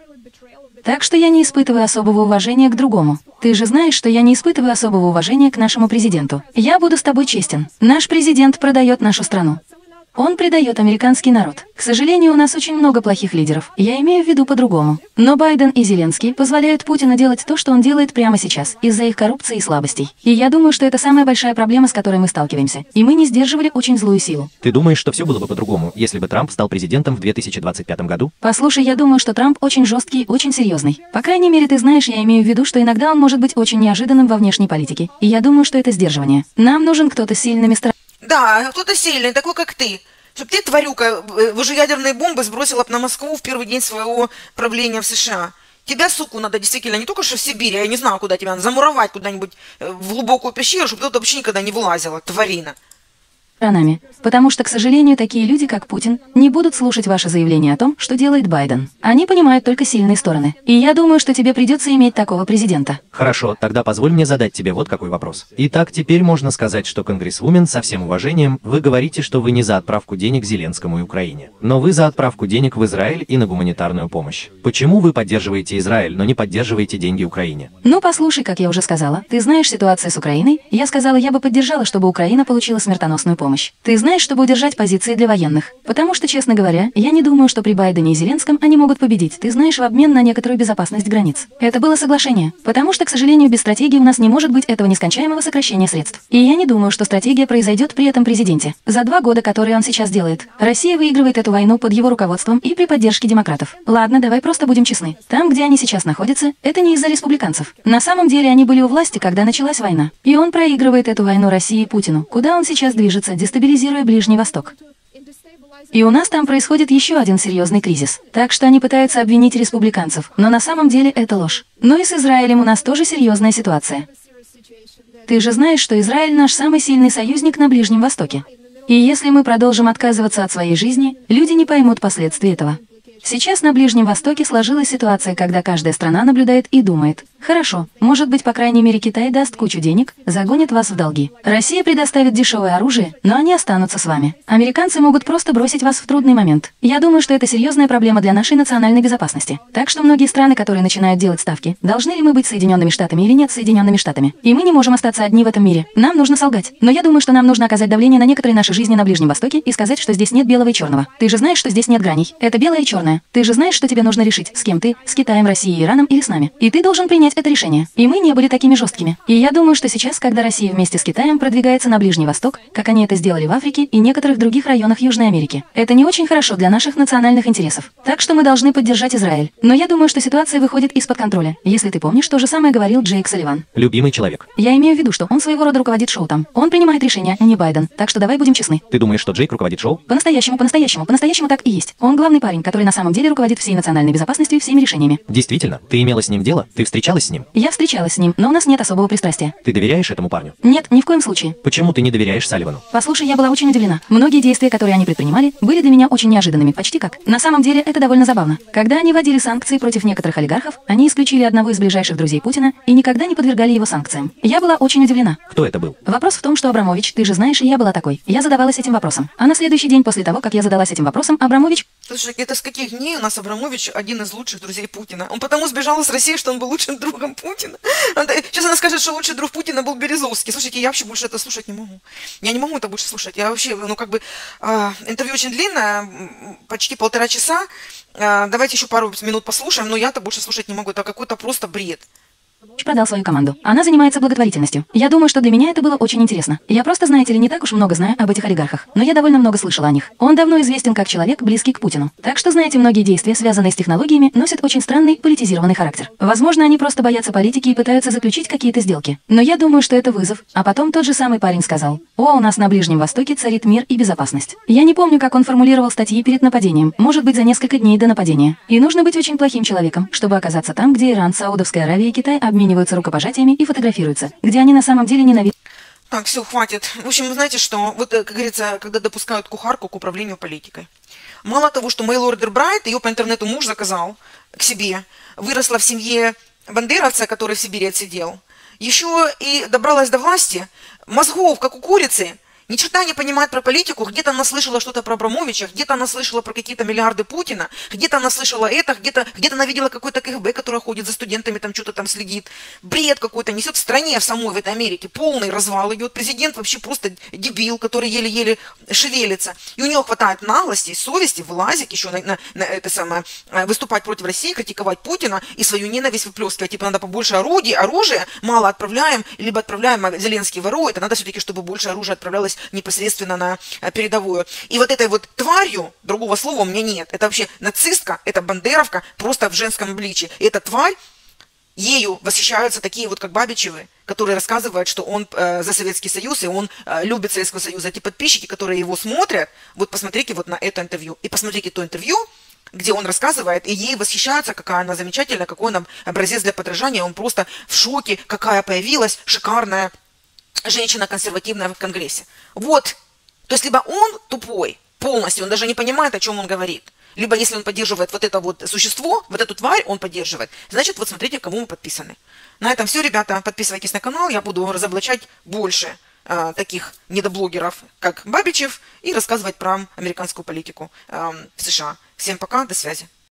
Так что я не испытываю особого уважения к другому. Ты же знаешь, что я не испытываю особого уважения к нашему президенту. Я буду с тобой честен. Наш президент продает нашу страну. Он предает американский народ. К сожалению, у нас очень много плохих лидеров. Я имею в виду по-другому. Но Байден и Зеленский позволяют Путину делать то, что он делает прямо сейчас, из-за их коррупции и слабостей. И я думаю, что это самая большая проблема, с которой мы сталкиваемся. И мы не сдерживали очень злую силу. Ты думаешь, что все было бы по-другому, если бы Трамп стал президентом в две тысячи двадцать пятом году? Послушай, я думаю, что Трамп очень жесткий, очень серьезный. По крайней мере, ты знаешь, я имею в виду, что иногда он может быть очень неожиданным во внешней политике. И я думаю, что это сдерживание. Нам нужен кто-то с сильными сторонами. Да, кто-то сильный, такой как ты. Чтоб ты, тварюка, уже ядерные бомбы сбросила на Москву в первый день своего правления в США. Тебя, суку, надо действительно не только что в Сибири, я не знаю, куда тебя, надо замуровать куда-нибудь в глубокую пещеру, чтобы туда вообще никогда не вылазила, тварина. Сторонами. Потому что, к сожалению, такие люди, как Путин, не будут слушать ваше заявление о том, что делает Байден. Они понимают только сильные стороны. И я думаю, что тебе придется иметь такого президента. Хорошо, тогда позволь мне задать тебе вот какой вопрос. Итак, теперь можно сказать, что конгрессвумен, со всем уважением, вы говорите, что вы не за отправку денег Зеленскому и Украине. Но вы за отправку денег в Израиль и на гуманитарную помощь. Почему вы поддерживаете Израиль, но не поддерживаете деньги Украине? Ну, послушай, как я уже сказала. Ты знаешь ситуацию с Украиной? Я сказала, я бы поддержала, чтобы Украина получила смертоносную помощь. Ты знаешь, чтобы удержать позиции для военных. Потому что, честно говоря, я не думаю, что при Байдене и Зеленском они могут победить. Ты знаешь, в обмен на некоторую безопасность границ. Это было соглашение. Потому что, к сожалению, без стратегии у нас не может быть этого нескончаемого сокращения средств. И я не думаю, что стратегия произойдет при этом президенте. За два года, которые он сейчас делает, Россия выигрывает эту войну под его руководством и при поддержке демократов. Ладно, давай просто будем честны. Там, где они сейчас находятся, это не из-за республиканцев. На самом деле они были у власти, когда началась война. И он проигрывает эту войну России и Путину. Куда он сейчас движется, дестабилизируя Ближний Восток. И у нас там происходит еще один серьезный кризис. Так что они пытаются обвинить республиканцев, но на самом деле это ложь. Но и с Израилем у нас тоже серьезная ситуация. Ты же знаешь, что Израиль наш самый сильный союзник на Ближнем Востоке. И если мы продолжим отказываться от своей жизни, люди не поймут последствий этого. Сейчас на Ближнем Востоке сложилась ситуация, когда каждая страна наблюдает и думает: хорошо, может быть, по крайней мере, Китай даст кучу денег, загонит вас в долги. Россия предоставит дешевое оружие, но они останутся с вами. Американцы могут просто бросить вас в трудный момент. Я думаю, что это серьезная проблема для нашей национальной безопасности. Так что многие страны, которые начинают делать ставки, должны ли мы быть Соединенными Штатами или нет Соединенными Штатами. И мы не можем остаться одни в этом мире. Нам нужно солгать. Но я думаю, что нам нужно оказать давление на некоторые наши жизни на Ближнем Востоке и сказать, что здесь нет белого и черного. Ты же знаешь, что здесь нет граней. Это белое и черное. Ты же знаешь, что тебе нужно решить, с кем ты, с Китаем, Россией, Ираном или с нами. И ты должен принять принять это решение. И мы не были такими жесткими. И я думаю, что сейчас, когда Россия вместе с Китаем продвигается на Ближний Восток, как они это сделали в Африке и некоторых других районах Южной Америки, это не очень хорошо для наших национальных интересов. Так что мы должны поддержать Израиль. Но я думаю, что ситуация выходит из-под контроля. Если ты помнишь, то же самое говорил Джейк Салливан. Любимый человек. Я имею в виду, что он своего рода руководит шоу там. Он принимает решения, а не Байден. Так что давай будем честны. Ты думаешь, что Джейк руководит шоу? По-настоящему, по-настоящему, по-настоящему так и есть. Он главный парень, который на самом деле руководит всей национальной безопасностью и всеми решениями. Действительно, ты имела с ним дело? Ты встречалась с ним? Я встречалась с ним, но у нас нет особого пристрастия. Ты доверяешь этому парню? Нет, ни в коем случае. Почему ты не доверяешь Салливану? Послушай, я была очень удивлена. Многие действия, которые они предпринимали, были для меня очень неожиданными, почти как. На самом деле, это довольно забавно. Когда они вводили санкции против некоторых олигархов, они исключили одного из ближайших друзей Путина и никогда не подвергали его санкциям. Я была очень удивлена. Кто это был? Вопрос в том, что Абрамович, ты же знаешь, и я была такой. Я задавалась этим вопросом. А на следующий день после того, как я задалась этим вопросом, Абрамович... Слушай, это с каких дней у нас Абрамович один из лучших друзей Путина? Он потому сбежал из России, что он был лучшим другом Путина. Сейчас она скажет, что лучший друг Путина был Березовский. Слушайте, я вообще больше это слушать не могу. Я не могу это больше слушать. Я вообще, ну как бы, э, интервью очень длинное, почти полтора часа. Э, давайте еще пару минут послушаем, но я-то больше слушать не могу. Это какой-то просто бред. Продал свою команду. Она занимается благотворительностью. Я думаю, что для меня это было очень интересно. Я просто, знаете ли, не так уж много знаю об этих олигархах, но я довольно много слышала о них. Он давно известен как человек, близкий к Путину. Так что, знаете, многие действия, связанные с технологиями, носят очень странный, политизированный характер. Возможно, они просто боятся политики и пытаются заключить какие-то сделки. Но я думаю, что это вызов. А потом тот же самый парень сказал: «О, у нас на Ближнем Востоке царит мир и безопасность». Я не помню, как он формулировал статьи перед нападением. Может быть, за несколько дней до нападения. И нужно быть очень плохим человеком, чтобы оказаться там, где Иран, Саудовская Аравия и Китай обмениваются рукопожатиями и фотографируются, где они на самом деле ненавидят. Так, все, хватит. В общем, знаете что, вот, как говорится, когда допускают кухарку к управлению политикой. Мало того, что Mail Order Bride, ее по интернету муж заказал к себе, выросла в семье бандеровца, который в Сибири отсидел, еще и добралась до власти, мозгов, как у курицы, ни черта не понимает про политику, где-то она слышала что-то про Абрамовича, где-то она слышала про какие-то миллиарды Путина, где-то она слышала это, где-то где-то она видела какой-то КГБ, который ходит за студентами, там что-то там следит. Бред какой-то несет в стране, в самой, в этой Америке, полный развал идет. Президент вообще просто дебил, который еле-еле шевелится. И у него хватает наглости, совести, влазить еще на, на, на это самое, выступать против России, критиковать Путина и свою ненависть выплескивать. Типа надо побольше орудий, оружия, мало отправляем, либо отправляем, а Зеленский ворует, а надо все-таки, чтобы больше оружия отправлялось непосредственно на передовую. И вот этой вот тварью, другого слова у меня нет, это вообще нацистка, это бандеровка, просто в женском обличии. И эта тварь, ею восхищаются такие вот, как Бабичевы, которые рассказывают, что он э, за Советский Союз, и он э, любит Советский Союз. Эти подписчики, которые его смотрят, вот посмотрите вот на это интервью. И посмотрите то интервью, где он рассказывает, и ей восхищаются, какая она замечательная, какой она образец для подражания. Он просто в шоке, какая появилась шикарная женщина консервативная в Конгрессе. Вот. То есть, либо он тупой полностью, он даже не понимает, о чем он говорит. Либо, если он поддерживает вот это вот существо, вот эту тварь он поддерживает, значит, вот смотрите, кому мы подписаны. На этом все, ребята. Подписывайтесь на канал, я буду разоблачать больше э, таких недоблогеров, как Бабичев, и рассказывать про американскую политику э, в США. Всем пока, до связи.